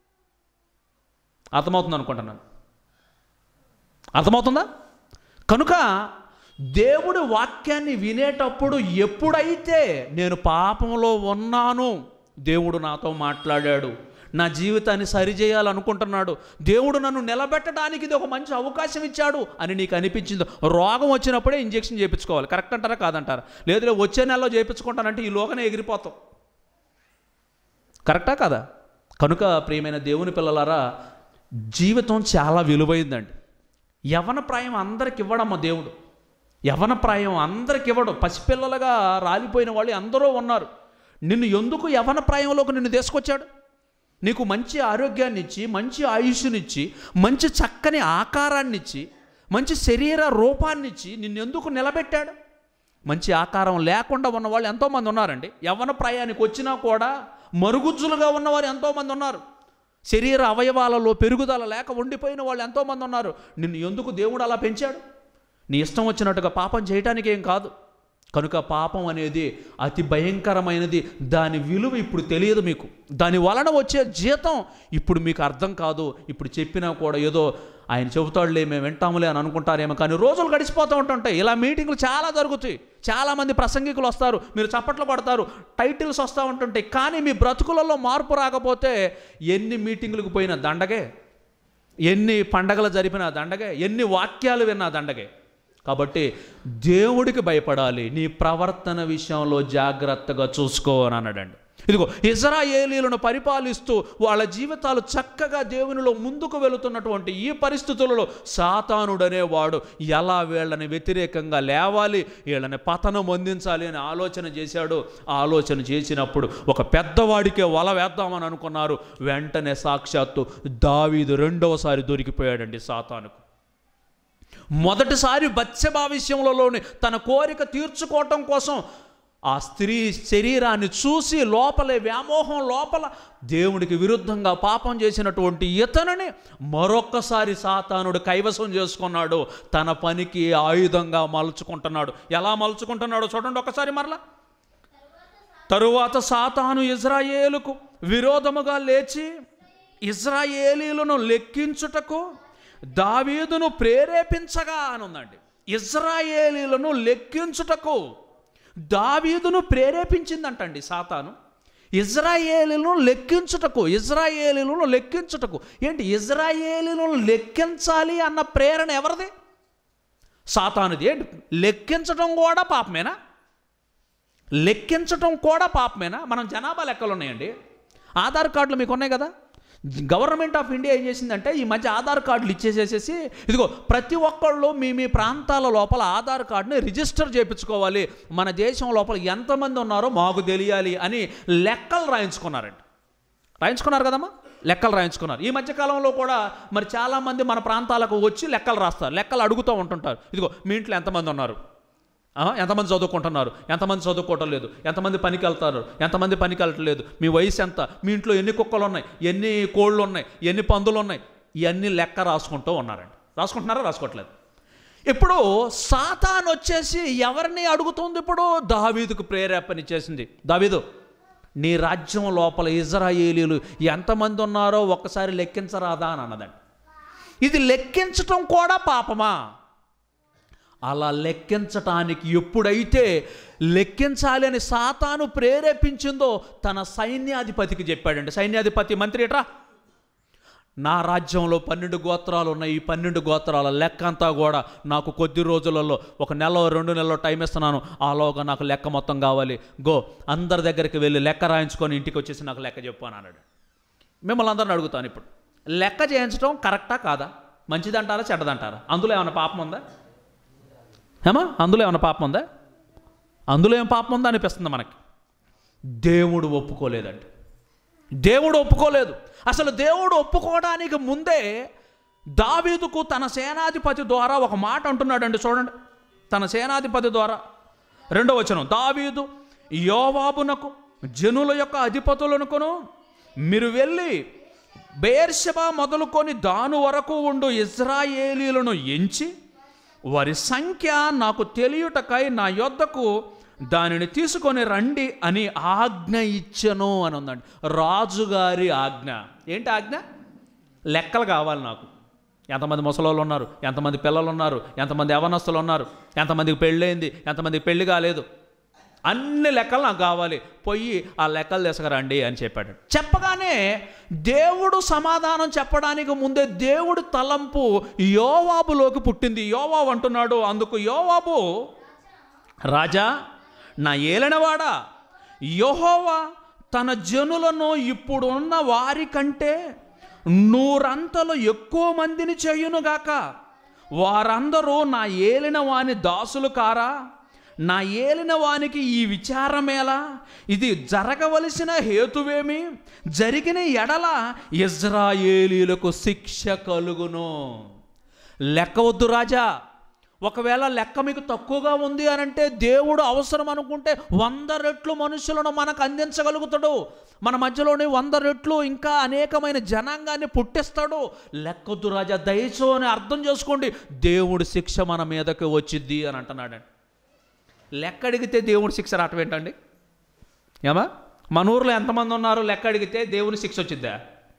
అర్థమవుతుంది అనుకుంటున్నాను, అర్థమవుతుందా? కనుక దేవుడి వాక్యాన్ని వినేటప్పుడు ఎప్పుడైతే నేను పాపంలో ఉన్నాను, దేవుడు నాతో మాట్లాడాడు, నా జీవితాన్ని సరిచేయాలనుకుంటున్నాడు, దేవుడు నన్ను నిలబెట్టడానికి ఇది ఒక మంచి అవకాశం ఇచ్చాడు అని నీకు అనిపించిందో, రోగం వచ్చినప్పుడే ఇంజెక్షన్ చేయించుకోవాలి. కరెక్ట్ అంటారా కాదంటారా? లేదు వచ్చే నెలలో చేయించుకుంటానంటే ఈ లోకనే ఎగిరిపోతాం. కరెక్టా కదా? కనుక ప్రియమైన దేవుని పిల్లలారా, జీవితం చాలా విలువైందండి. యవ్వన ప్రాయం అందరికి ఇవ్వడమ్మ దేవుడు, యవ్వన ప్రాయం అందరికి ఇవ్వడు. పసిపిల్లలుగా రాలిపోయిన వాళ్ళు అందరూ ఉన్నారు. నిన్ను ఎందుకు యవ్వన ప్రాయంలోకి నిన్ను తీసుకొచ్చాడు? నీకు మంచి ఆరోగ్యాన్ని ఇచ్చి, మంచి ఆయుష్నిచ్చి, మంచి చక్కని ఆకారాన్ని ఇచ్చి, మంచి శరీర రూపాన్ని ఇచ్చి నిన్ను ఎందుకు నిలబెట్టాడు? మంచి ఆకారం లేకుండా ఉన్నవాళ్ళు ఎంతోమంది ఉన్నారండి. యవ్వన ప్రాయానికి వచ్చినా కూడా మరుగుజ్జులుగా ఉన్నవారు ఎంతోమంది ఉన్నారు. శరీర అవయవాలలో పెరుగుదల లేక ఉండిపోయిన వాళ్ళు ఎంతోమంది ఉన్నారు. నిన్ను ఎందుకు దేవుడు అలా పెంచాడు? నీ ఇష్టం వచ్చినట్టుగా పాపం చేయటానికి ఏం కాదు. కనుక పాపం అనేది అతి భయంకరమైనది. దాని విలువ ఇప్పుడు తెలియదు మీకు, దాని వలన వచ్చే జీతం ఇప్పుడు మీకు అర్థం కాదు. ఇప్పుడు చెప్పినా కూడా ఏదో ఆయన చెబుతాడులే, మేము వింటాములే అని అనుకుంటారేమో, కానీ రోజులు గడిచిపోతూ ఉంటుంటాయి. ఇలా మీటింగ్లు చాలా జరుగుతాయి, చాలామంది ప్రసంగికులు వస్తారు, మీరు చప్పట్లు కొడతారు, టైటిల్స్ వస్తూ ఉంటుంటాయి, కానీ మీ బ్రతుకులలో మార్పు రాకపోతే ఎన్ని మీటింగులకు పోయినా దండగే, ఎన్ని పండగలు జరిపినా దండగే, ఎన్ని వాక్యాలు విన్నా దండగే. కాబట్టి దేవుడికి భయపడాలి, నీ ప్రవర్తన విషయంలో జాగ్రత్తగా చూసుకో అని అన్నాడండి. ఇదిగో ఇశ్రాయేలీయులను పరిపాలిస్తూ వాళ్ళ జీవితాలు చక్కగా దేవునిలో ముందుకు వెళుతున్నటువంటి ఈ పరిస్థితులలో సాతానుడనేవాడు ఎలా వీళ్ళని వ్యతిరేకంగా లేవాలి, వీళ్ళని పతనం అందించాలి అని ఆలోచన చేశాడు. ఆలోచన చేసినప్పుడు ఒక పెద్దవాడికే వల వేద్దామని అనుకున్నారు. వెంటనే సాక్షాత్తు దావీదు రెండవసారి దొరికిపోయాడండి సాతానుకు. మొదటిసారి బత్షెబా విషయంలోనే తన కోరిక తీర్చుకోవటం కోసం ఆ స్త్రీ శరీరాన్ని చూసి లోపలే వ్యామోహం లోపల దేవుడికి విరుద్ధంగా పాపం చేసినటువంటి ఇతనిని మరొక్కసారి సాతానుడు కైవసం చేసుకున్నాడు. తన పనికి ఆయుధంగా మలుచుకుంటున్నాడు. ఎలా మలుచుకుంటున్నాడో చూడండి ఒకసారి మరలా. తరువాత సాతాను ఇశ్రాయేలుకు విరోధముగా లేచి ఇశ్రాయేలీయులను లెక్కించుటకు దావీదును ప్రేరేపించగా అని ఉందండి. ఇశ్రాయేలీయులను లెక్కించుటకు దావీదును ప్రేరేపించిందంటండి సాతాను. ఇశ్రాయేలీయులను లెక్కించుటకు, ఇశ్రాయేలీయులను లెక్కించుటకు ఏంటి? ఇశ్రాయేలీయులను లెక్కించాలి అన్న ప్రేరణ ఎవరిది? సాతానుది. ఏంటి లెక్కించటం కూడా పాపమేనా? లెక్కించటం కూడా పాపమేనా? మనం జనాభా లెక్కలు ఉన్నాయండి, ఆధార్ కార్డులు మీకు ఉన్నాయి కదా. గవర్నమెంట్ ఆఫ్ ఇండియా ఏం చేసిందంటే ఈ మధ్య ఆధార్ కార్డులు ఇచ్చేసేసేసి ఇదిగో ప్రతి ఒక్కళ్ళు మీ మీ ప్రాంతాల లోపల ఆధార్ కార్డుని రిజిస్టర్ చేయించుకోవాలి, మన దేశం లోపల ఎంతమంది ఉన్నారో మాకు తెలియాలి అని లెక్కలు రాయించుకున్నారండి. రాయించుకున్నారు కదమ్మా, లెక్కలు రాయించుకున్నారు. ఈ మధ్యకాలంలో కూడా మరి చాలామంది మన ప్రాంతాలకు వచ్చి లెక్కలు రాస్తారు, లెక్కలు అడుగుతూ ఉంటుంటారు. ఇదిగో మీ ఇంట్లో ఎంతమంది ఉన్నారు, ఎంతమంది చదువుకుంటున్నారు, ఎంతమంది చదువుకోవటం లేదు, ఎంతమంది పనికి వెళ్తారు, ఎంతమంది పనికి వెళ్ళట్లేదు, మీ వయసు ఎంత, మీ ఇంట్లో ఎన్ని కుక్కలు ఉన్నాయి, ఎన్ని కోళ్ళు ఉన్నాయి, ఎన్ని పందులు ఉన్నాయి, ఇవన్నీ లెక్క రాసుకుంటూ ఉన్నారండి. రాసుకుంటున్నారా? రాసుకోవట్లేదు. ఇప్పుడు సాతాను వచ్చేసి ఎవరిని అడుగుతుంది? ఇప్పుడు దావీదుకు ప్రేరేపణ ఇచ్చేసింది. దావీదు నీ రాజ్యం లోపల ఇజ్రాయేలీలు ఎంతమంది ఉన్నారో ఒక్కసారి లెక్కించరాదా అని అన్నదండి. ఇది లెక్కించటం కూడా పాపమా? అలా లెక్కించటానికి ఎప్పుడైతే లెక్కించాలి అని సాతాను ప్రేరేపించిందో తన సైన్యాధిపతికి చెప్పాడండి. సైన్యాధిపతి మంత్రి ఎట్రా, నా రాజ్యంలో పన్నెండు గోత్రాలు ఉన్నాయి, ఈ పన్నెండు గోత్రాల లెక్క అంతా కూడా నాకు కొద్ది రోజులలో ఒక నెల రెండు నెలలో టైం ఇస్తున్నాను, ఆలోగా నాకు లెక్క మొత్తం కావాలి, గో అందరి దగ్గరికి వెళ్ళి లెక్క రాయించుకొని ఇంటికి వచ్చేసి నాకు లెక్క చెప్పు అని అన్నాడు. మిమ్మల్ని అందరిని అడుగుతాను, ఇప్పుడు లెక్క చేయించడం కరెక్టా కాదా? మంచిదంటారా చెడ్డదంటారా? అందులో ఏమైనా పాపం ఉందా? ఏమా అందులో ఏమైనా పాపం ఉందా? అందులో ఏం పాపం ఉందా అనిపిస్తుంది మనకి. దేవుడు ఒప్పుకోలేదండి. దేవుడు ఒప్పుకోలేదు. అసలు దేవుడు ఒప్పుకోవడానికి ముందే దావీదుకు తన సేనాధిపతి ద్వారా ఒక మాట అంటున్నాడండి. చూడండి, తన సేనాధిపతి ద్వారా రెండో వచనం, దావీదు యోవాబునకు జనుల యొక్క అధిపతులనుకును, మీరు వెళ్ళి బెయేర్షెబా మొదలుకొని దాను వరకు ఉండు ఇజ్రాయేలీలను ఎంచి వారి సంఖ్య నాకు తెలియుటకై నా యొద్దకు దానిని తీసుకొని రండి అని ఆజ్ఞ ఇచ్చెను అని ఉందండి. రాజుగారి ఆజ్ఞ. ఏంటి ఆజ్ఞ? లెక్కలు కావాలి నాకు. ఎంతమంది ముసలోళ్ళు ఉన్నారు, ఎంతమంది పిల్లలు ఉన్నారు, ఎంతమంది యవనస్తులు ఉన్నారు, ఎంతమందికి పెళ్ళయింది, ఎంతమందికి పెళ్లి కాలేదు, అన్ని లెక్కలు నాకు కావాలి, పోయి ఆ లెక్కలు తీసుకురండి అని చెప్పాడు. చెప్పగానే దేవుడు సమాధానం చెప్పడానికి ముందే దేవుడు తలంపు యోవాబులోకి పుట్టింది. యోవాబు అంటున్నాడు అందుకు, యోవాబు, రాజా, నా ఏలినవాడా, యెహోవా తన జనులను ఇప్పుడున్న వారి కంటే నూరంతలు ఎక్కువ మందిని చేయునుగాక, వారందరూ నా ఏలిన వాని దాసులు కారా? నా ఏలిన వానికి ఈ విచారమేలా? ఇది జరగవలసిన హేతువేమి? జరిగిన ఎడల ఇజ్రాయేలీలకు శిక్ష కలుగును. లెక్క వద్దు రాజా. ఒకవేళ లెక్క మీకు తక్కువగా ఉంది అని అంటే దేవుడు అవసరం అనుకుంటే వంద రెట్లు మనుషులను మనకు అందించగలుగుతాడు. మన మధ్యలోనే వంద రెట్లు ఇంకా అనేకమైన జనాంగాన్ని పుట్టిస్తాడు. లెక్కొద్దు రాజా, దయచో అని అర్థం చేసుకోండి. దేవుడి శిక్ష మన మీదకి వచ్చిద్ది అని అంటున్నాడండి. లెక్క అడిగితే దేవుడి శిక్ష రావటం ఏంటండి? ఏమా మన ఊర్లో ఎంతమంది ఉన్నారు లెక్క అడిగితే దేవుని శిక్ష వచ్చిద్దా?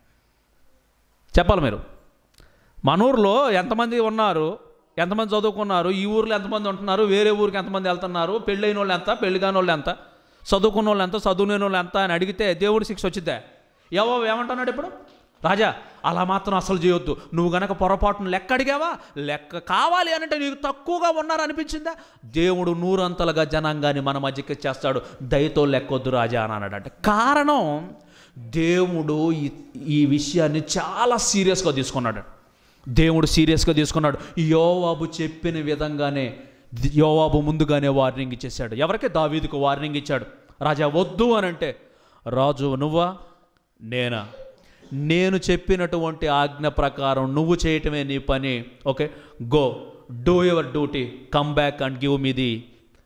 చెప్పాలి మీరు. మన ఊర్లో ఎంతమంది ఉన్నారు, ఎంతమంది చదువుకున్నారు, ఈ ఊర్లో ఎంతమంది ఉంటున్నారు, వేరే ఊరికి ఎంతమంది వెళ్తున్నారు, పెళ్ళైన వాళ్ళు ఎంత, పెళ్లి కాని వాళ్ళు ఎంత, చదువుకున్న వాళ్ళు ఎంత, చదువులేని వాళ్ళు ఎంత అని అడిగితే దేవుడి శిక్ష వచ్చిద్దా? ఏవో ఏమంటున్నాడు ఇప్పుడు? రాజా, అలా మాత్రం అసలు చేయొద్దు. నువ్వు గనక పొరపాటును లెక్క అడిగావా, లెక్క కావాలి అనంటే నీకు తక్కువగా ఉన్నారనిపించిందా, దేవుడు నూరంతలుగా జనాంగాన్ని మన మధ్యకి చేస్తాడు. దయతో లెక్కొద్దు రాజా అని అన్నాడంటే కారణం, దేవుడు ఈ విషయాన్ని చాలా సీరియస్గా తీసుకున్నాడు. దేవుడు సీరియస్గా తీసుకున్నాడు. యోవాబు చెప్పిన విధంగానే యోవాబు ముందుగానే వార్నింగ్ ఇచ్చేసాడు. ఎవరికి? దావీదుకు వార్నింగ్ ఇచ్చాడు. రాజా వద్దు అని అంటే, రాజు నువ్వా నేనా? నేను చెప్పినటువంటి ఆజ్ఞ ప్రకారం నువ్వు చేయటమే నీ పని. Okay, go do your duty, come back and give me the.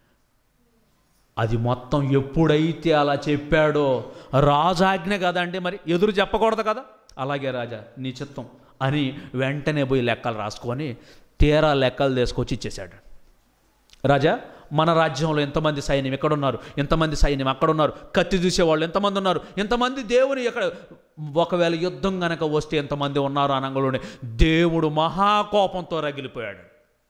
అది మొత్తం ఎప్పుడైతే అలా చెప్పాడో, రాజాజ్ఞ కదండి, మరి ఎదురు చెప్పకూడదు కదా. అలాగే రాజా నీ చిత్తం అని వెంటనే పోయి లెక్కలు రాసుకొని తీరా లెక్కలు తీసుకొచ్చి ఇచ్చేశాడు. రాజా, మన రాజ్యంలో ఎంతమంది సైన్యం ఎక్కడున్నారు, ఎంతమంది సైన్యం అక్కడ ఉన్నారు, కత్తి చూసేవాళ్ళు ఎంతమంది ఉన్నారు, ఎంతమంది దేవుని ఎక్కడ, ఒకవేళ యుద్ధం గనక వస్తే ఎంతమంది ఉన్నారు అనంగలోనే దేవుడు మహాకోపంతో రగిలిపోయాడు.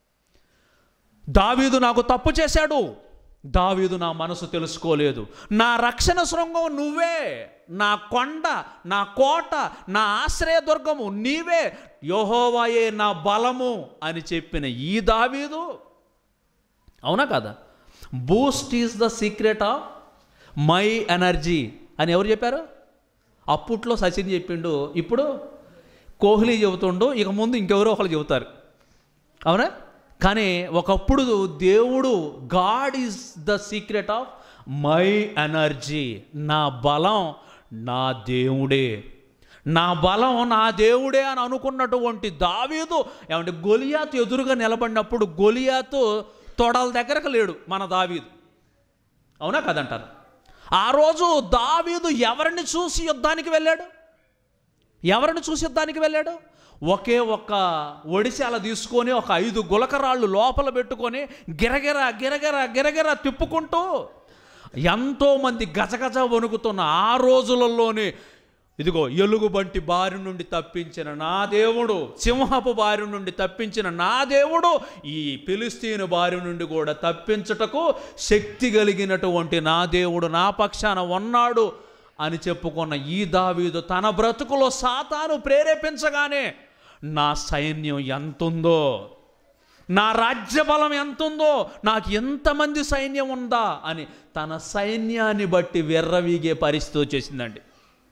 దావీదు నాకు తప్పు చేశాడు, దావీదు నా మనసు తెలుసుకోలేదు, నా రక్షణ శృంగం నువ్వే, నా కొండ, నా కోట, నా ఆశ్రయదుర్గము నీవే, యెహోవాయే నా బలము అని చెప్పిన ఈ దావీదు, అవునా కదా, Boost is the secret of my energy అని ఎవరు చెప్పారు? అప్పట్లో సచిన్ చెప్పిండు, ఇప్పుడు కోహ్లీ చెబుతుండు, ఇక ముందు ఇంకెవరో ఒకరు చెబుతారు, అవునా? కానీ ఒకప్పుడు దేవుడు, God is the secret of my energy, నా బలం నా దేవుడే, నా బలం నా దేవుడే అని అనుకున్నటువంటి దావీదు ఏమంటే గొలియాతు ఎదురుగా నిలబడినప్పుడు గొలియాతు తొడల దగ్గరకు లేడు మన దావీదు, అవునా కదంటారు? ఆ రోజు దావీదు ఎవరిని చూసి యుద్ధానికి వెళ్ళాడు? ఎవరిని చూసి యుద్ధానికి వెళ్ళాడు? ఒకే ఒక్క ఒడిశాల తీసుకొని ఒక ఐదు గులకరాళ్ళు లోపల పెట్టుకొని గిరగిర గిరగిర గిరగిర తిప్పుకుంటూ ఎంతోమంది గజగజ వణుకుతున్న ఆ రోజులలోనే ఇదిగో ఎలుగుబంటి బారి నుండి తప్పించిన నా దేవుడు, సింహపు బారి నుండి తప్పించిన నా దేవుడు ఈ ఫిలిస్తీను బారి నుండి కూడా తప్పించుటకు శక్తి కలిగినటువంటి నా దేవుడు నా పక్షాన ఉన్నాడు అని చెప్పుకున్న ఈ దావీదు తన బ్రతుకులో సాతాను ప్రేరేపించగానే నా సైన్యం ఎంతుందో, నా రాజ్యబలం ఎంతుందో, నాకు ఎంతమంది సైన్యం ఉందా అని తన సైన్యాన్ని బట్టి వెర్రవీగే పరిస్థితి వచ్చేసిందండి.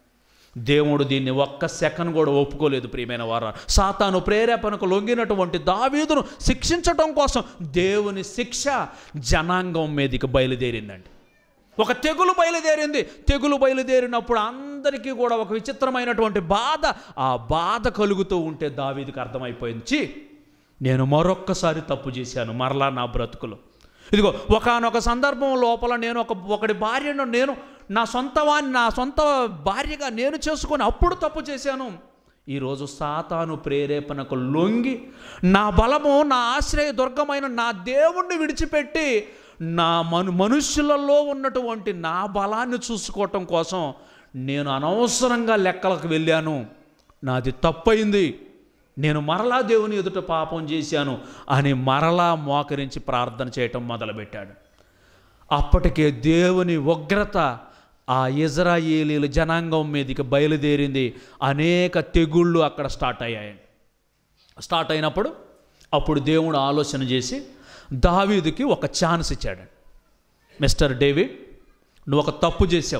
దేవుడు దీన్ని ఒక్క సెకండ్ కూడా ఒప్పుకోలేదు. ప్రియమైన వారా, సాతాను ప్రేరేపణకు లొంగినటువంటి దావీదును శిక్షించటం కోసం దేవుని శిక్ష జనాంగం మీదకి బయలుదేరిందండి. ఒక తెగులు బయలుదేరింది. తెగులు బయలుదేరినప్పుడు అందరికీ కూడా ఒక విచిత్రమైనటువంటి బాధ, ఆ బాధ కలుగుతూ ఉంటే దావీదుకు అర్థమైపోయింది, నేను మరొక్కసారి తప్పు చేశాను మరలా నా బ్రతుకులో. ఇదిగో ఒకానొక సందర్భం లోపల నేను ఒక ఒకటి భార్యను నేను నా సొంత వాణ్ణి నా సొంత భార్యగా నేను చేసుకొని అప్పుడు తప్పు చేశాను. ఈరోజు సాతాను ప్రేరేపణకు లొంగి నా బలము నా ఆశ్రయ దుర్గమైన నా దేవుణ్ణి విడిచిపెట్టి నా మను మనుష్యులలో ఉన్నటువంటి నా బలాన్ని చూసుకోవటం కోసం నేను అనవసరంగా లెక్కలకు వెళ్ళాను, నాది తప్పయింది, నేను మరలా దేవుని ఎదుట పాపం చేశాను అని మరలా మోకరించి ప్రార్థన చేయటం మొదలుపెట్టాడు. అప్పటికే దేవుని ఉగ్రత ఆ ఇజ్రాయేలీల జనాంగం మీదకి బయలుదేరింది. అనేక తెగుళ్ళు అక్కడ స్టార్ట్ అయ్యాయి. స్టార్ట్ అయినప్పుడు అప్పుడు దేవుడు ఆలోచన చేసి దావీదుకి ఒక ఛాన్స్ ఇచ్చాడు. మిస్టర్ డేవిడ్, నువ్వు ఒక తప్పు చేసావు,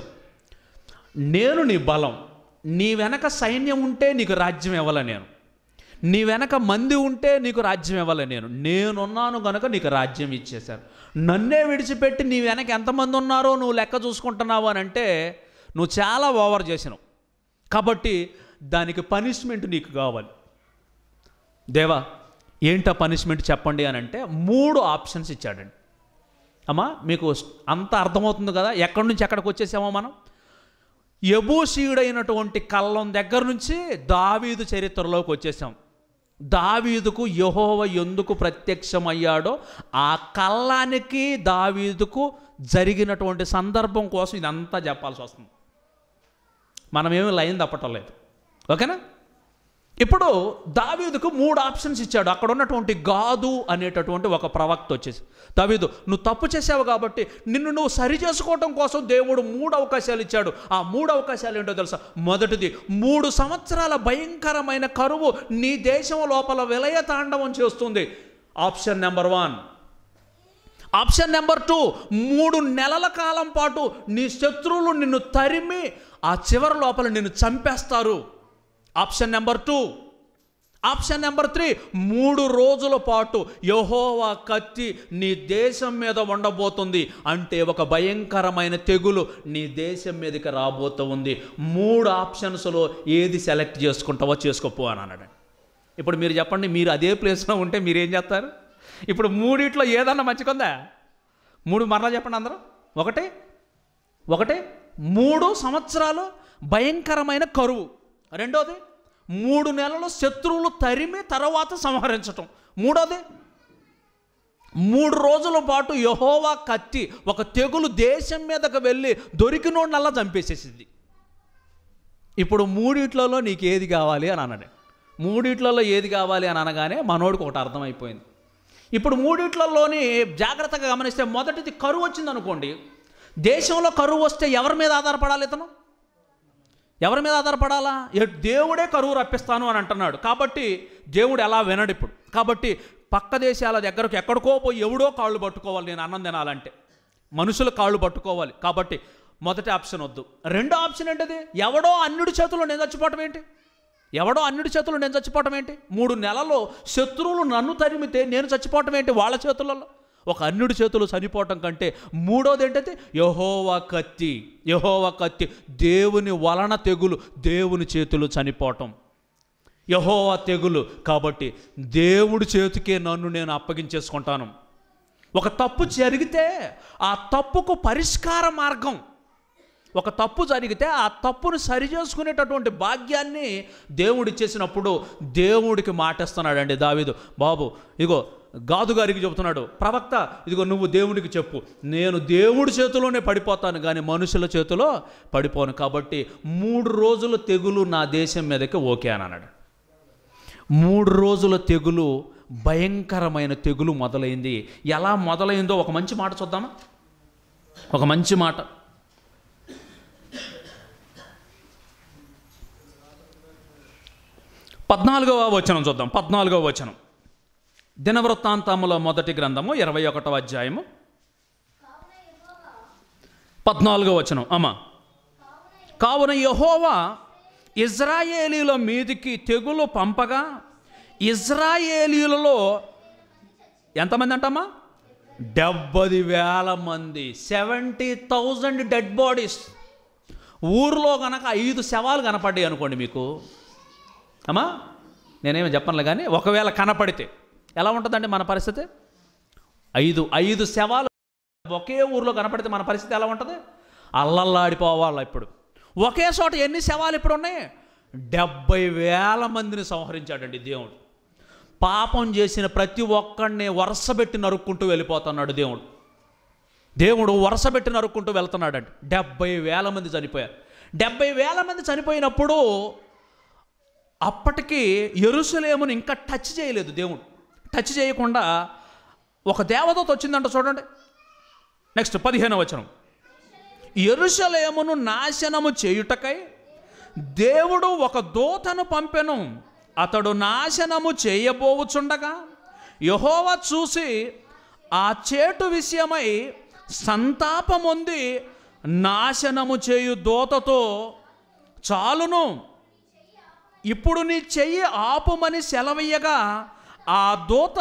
నేను నీ బలం, నీ వెనక సైన్యం ఉంటే నీకు రాజ్యం ఇవ్వాల, నేను నీ వెనక మంది ఉంటే నీకు రాజ్యం ఇవ్వాలి, నేను నేనున్నాను కనుక నీకు రాజ్యం ఇచ్చేశాను. నన్నే విడిచిపెట్టి నీ వెనక ఎంతమంది ఉన్నారో నువ్వు లెక్క చూసుకుంటున్నావు అని అంటే నువ్వు చాలా ఓవర్ చేసినావు, కాబట్టి దానికి పనిష్మెంట్ నీకు కావాలి. దేవా ఏంటా పనిష్మెంట్ చెప్పండి అని అంటే మూడు ఆప్షన్స్ ఇచ్చాడండి. అమ్మా మీకు అంత అర్థమవుతుంది కదా ఎక్కడి నుంచి ఎక్కడికి వచ్చేసామో మనం. యెబూసీయుడైనటువంటి కళ్ళం దగ్గర నుంచి దావీదు చరిత్రలోకి వచ్చేసాం. దావీదుకు యెహోవా ఎందుకు ప్రత్యక్షమయ్యాడో ఆ కళ్ళానికి దావీదుకు జరిగినటువంటి సందర్భం కోసం ఇదంతా చెప్పాల్సి వస్తుంది. మనమేమి లైన్ తప్పటం లేదు, ఓకేనా. ఇప్పుడు దావీదుకు మూడు ఆప్షన్స్ ఇచ్చాడు. అక్కడ ఉన్నటువంటి గాదు అనేటటువంటి ఒక ప్రవక్త వచ్చేసి, దావీదు నువ్వు తప్పు చేసావు కాబట్టి నిన్ను నువ్వు సరి చేసుకోవటం కోసం దేవుడు మూడు అవకాశాలు ఇచ్చాడు. ఆ మూడు అవకాశాలు ఏంటో తెలుసా? మొదటిది, మూడు సంవత్సరాల భయంకరమైన కరువు నీ దేశం లోపల విలయ తాండవం చేస్తుంది. Option number one. Option number two, మూడు నెలల కాలం పాటు నీ శత్రువులు నిన్ను తరిమి ఆ చివరి లోపల నిన్ను చంపేస్తారు. Option number two. Option number three, మూడు రోజుల పాటు యెహోవా కత్తి నీ దేశం మీద ఉండబోతుంది, అంటే ఒక భయంకరమైన తెగులు నీ దేశం మీదకి రాబోతూ ఉంది. మూడు ఆప్షన్స్లో ఏది సెలెక్ట్ చేసుకుంటావో చేసుకోపో అని అన్నాడు. ఇప్పుడు మీరు చెప్పండి, మీరు అదే ప్లేస్లో ఉంటే మీరు ఏం చేస్తారు? ఇప్పుడు మూడిట్లో ఏదన్నా మంచిగుందా? మూడు మరలా చెప్పండి అందరూ. ఒకటి ఒకటి మూడు సంవత్సరాలు భయంకరమైన కరువు. రెండోది, మూడు నెలలు శత్రువులు తరిమి తర్వాత సంహరించటం. మూడోది, మూడు రోజుల పాటు యెహోవా కత్తి ఒక తెగులు దేశం మీదకి వెళ్ళి దొరికినోడినల్లా చంపేసేసింది. ఇప్పుడు మూడిట్లలో నీకు ఏది కావాలి అని అన్నాడు. మూడిట్లలో ఏది కావాలి అని అనగానే మనోడికి ఒకటి అర్థమైపోయింది. ఇప్పుడు మూడిట్లలోని జాగ్రత్తగా గమనిస్తే, మొదటిది కరువు వచ్చింది అనుకోండి. దేశంలో కరువు వస్తే ఎవరి మీద ఆధారపడాలి? ఇతను ఎవరి మీద ఆధారపడాలా? దేవుడే కరువు రప్పిస్తాను అని అంటున్నాడు. కాబట్టి దేవుడు ఎలా వినడు ఇప్పుడు. కాబట్టి పక్క దేశాల దగ్గరకు ఎక్కడికో పోయి ఎవడో కాళ్ళు పట్టుకోవాలి నేను అన్నం తినాలంటే, మనుషుల కాళ్ళు పట్టుకోవాలి. కాబట్టి మొదటి ఆప్షన్ వద్దు. రెండో ఆప్షన్ ఏంటిది? ఎవడో అన్యుడి చేతుల్లో నేను చచ్చిపోవటం ఏంటి? ఎవడో అన్యుడి చేతుల్లో నేను చచ్చిపోవటం ఏంటి? మూడు నెలల్లో శత్రువులు నన్ను తరిమితే నేను చచ్చిపోవటం ఏంటి వాళ్ళ చేతులలో? ఒక అన్యుడి చేతులు చనిపోవటం కంటే మూడోది ఏంటంటే యెహోవా కత్తి. యెహోవా కత్తి, దేవుని వలన తెగులు, దేవుని చేతులు చనిపోవటం. యెహోవా తెగులు, కాబట్టి దేవుడి చేతికే నన్ను నేను అప్పగించేసుకుంటాను. ఒక తప్పు జరిగితే ఆ తప్పుకు పరిష్కార మార్గం, ఒక తప్పు జరిగితే ఆ తప్పును సరిచేసుకునేటటువంటి భాగ్యాన్ని దేవుడు ఇచ్చేసినప్పుడు దేవుడికి మాటేస్తున్నాడండి దావీదు. బాబు ఇగో గాదు గారికి చెబుతున్నాడు, ప్రవక్త ఇదిగో నువ్వు దేవుడికి చెప్పు, నేను దేవుడి చేతిలోనే పడిపోతాను కానీ మనుషుల చేతిలో పడిపోను, కాబట్టి మూడు రోజుల తెగులు నా దేశం మీదకి ఓకే అని అన్నాడు. మూడు రోజుల తెగులు, భయంకరమైన తెగులు మొదలైంది. ఎలా మొదలైందో ఒక మంచి మాట చూద్దామా? ఒక మంచి మాట. పద్నాలుగవ వచనం చూద్దాం. పద్నాలుగవ వచనం, దినవృత్తాంతముల మొదటి గ్రంథము ఇరవై ఒకటవ అధ్యాయము పద్నాలుగవ వచనం. అమ్మా, కావున యెహోవా ఇజ్రాయేలీల మీదికి తెగులు పంపగా ఇజ్రాయేలీలలో ఎంతమంది అంటమ్మా? డెబ్బై వేల మంది, సెవెంటీ థౌజండ్ డెడ్ బాడీస్. ఊర్లో కనుక ఐదు శవాలు కనపడ్డాయి అనుకోండి మీకు, అమ్మా నేనేమో చెప్పనులే కానీ ఒకవేళ కనపడితే ఎలా ఉంటుందండి మన పరిస్థితి? ఐదు ఐదు శవాలు ఒకే ఊర్లో కనపడితే మన పరిస్థితి ఎలా ఉంటుంది? అల్లల్లాడిపోవాలి. ఇప్పుడు ఒకే చోట ఎన్ని శవాలు ఇప్పుడు ఉన్నాయి? డెబ్బై వేల మందిని సంహరించాడండి దేవుడు. పాపం చేసిన ప్రతి ఒక్కడిని వరుసబెట్టి నరుక్కుంటూ వెళ్ళిపోతున్నాడు దేవుడు. దేవుడు వరుసబెట్టి నరుక్కుంటూ వెళ్తున్నాడండి. డెబ్బై వేల మంది చనిపోయారు. డెబ్బై వేల మంది చనిపోయినప్పుడు అప్పటికి యెరూషలేమును ఇంకా టచ్ చేయలేదు దేవుడు. టచ్ చేయకుండా ఒక దేవదూత వచ్చిందంట చూడండి. నెక్స్ట్ పదిహేనవ వచనం, యెరూషలేమును నాశనము చేయుటకై దేవుడు ఒక దూతను పంపెను, అతడు నాశనము చేయబోవుచుండగా యెహోవా చూసి ఆ చేటు విషయమై సంతాపమొంది నాశనము చేయు దూతతో, చాలును, ఇప్పుడు నీ చెయ్యి ఆపుమని సెలవయ్యగా ఆ దూత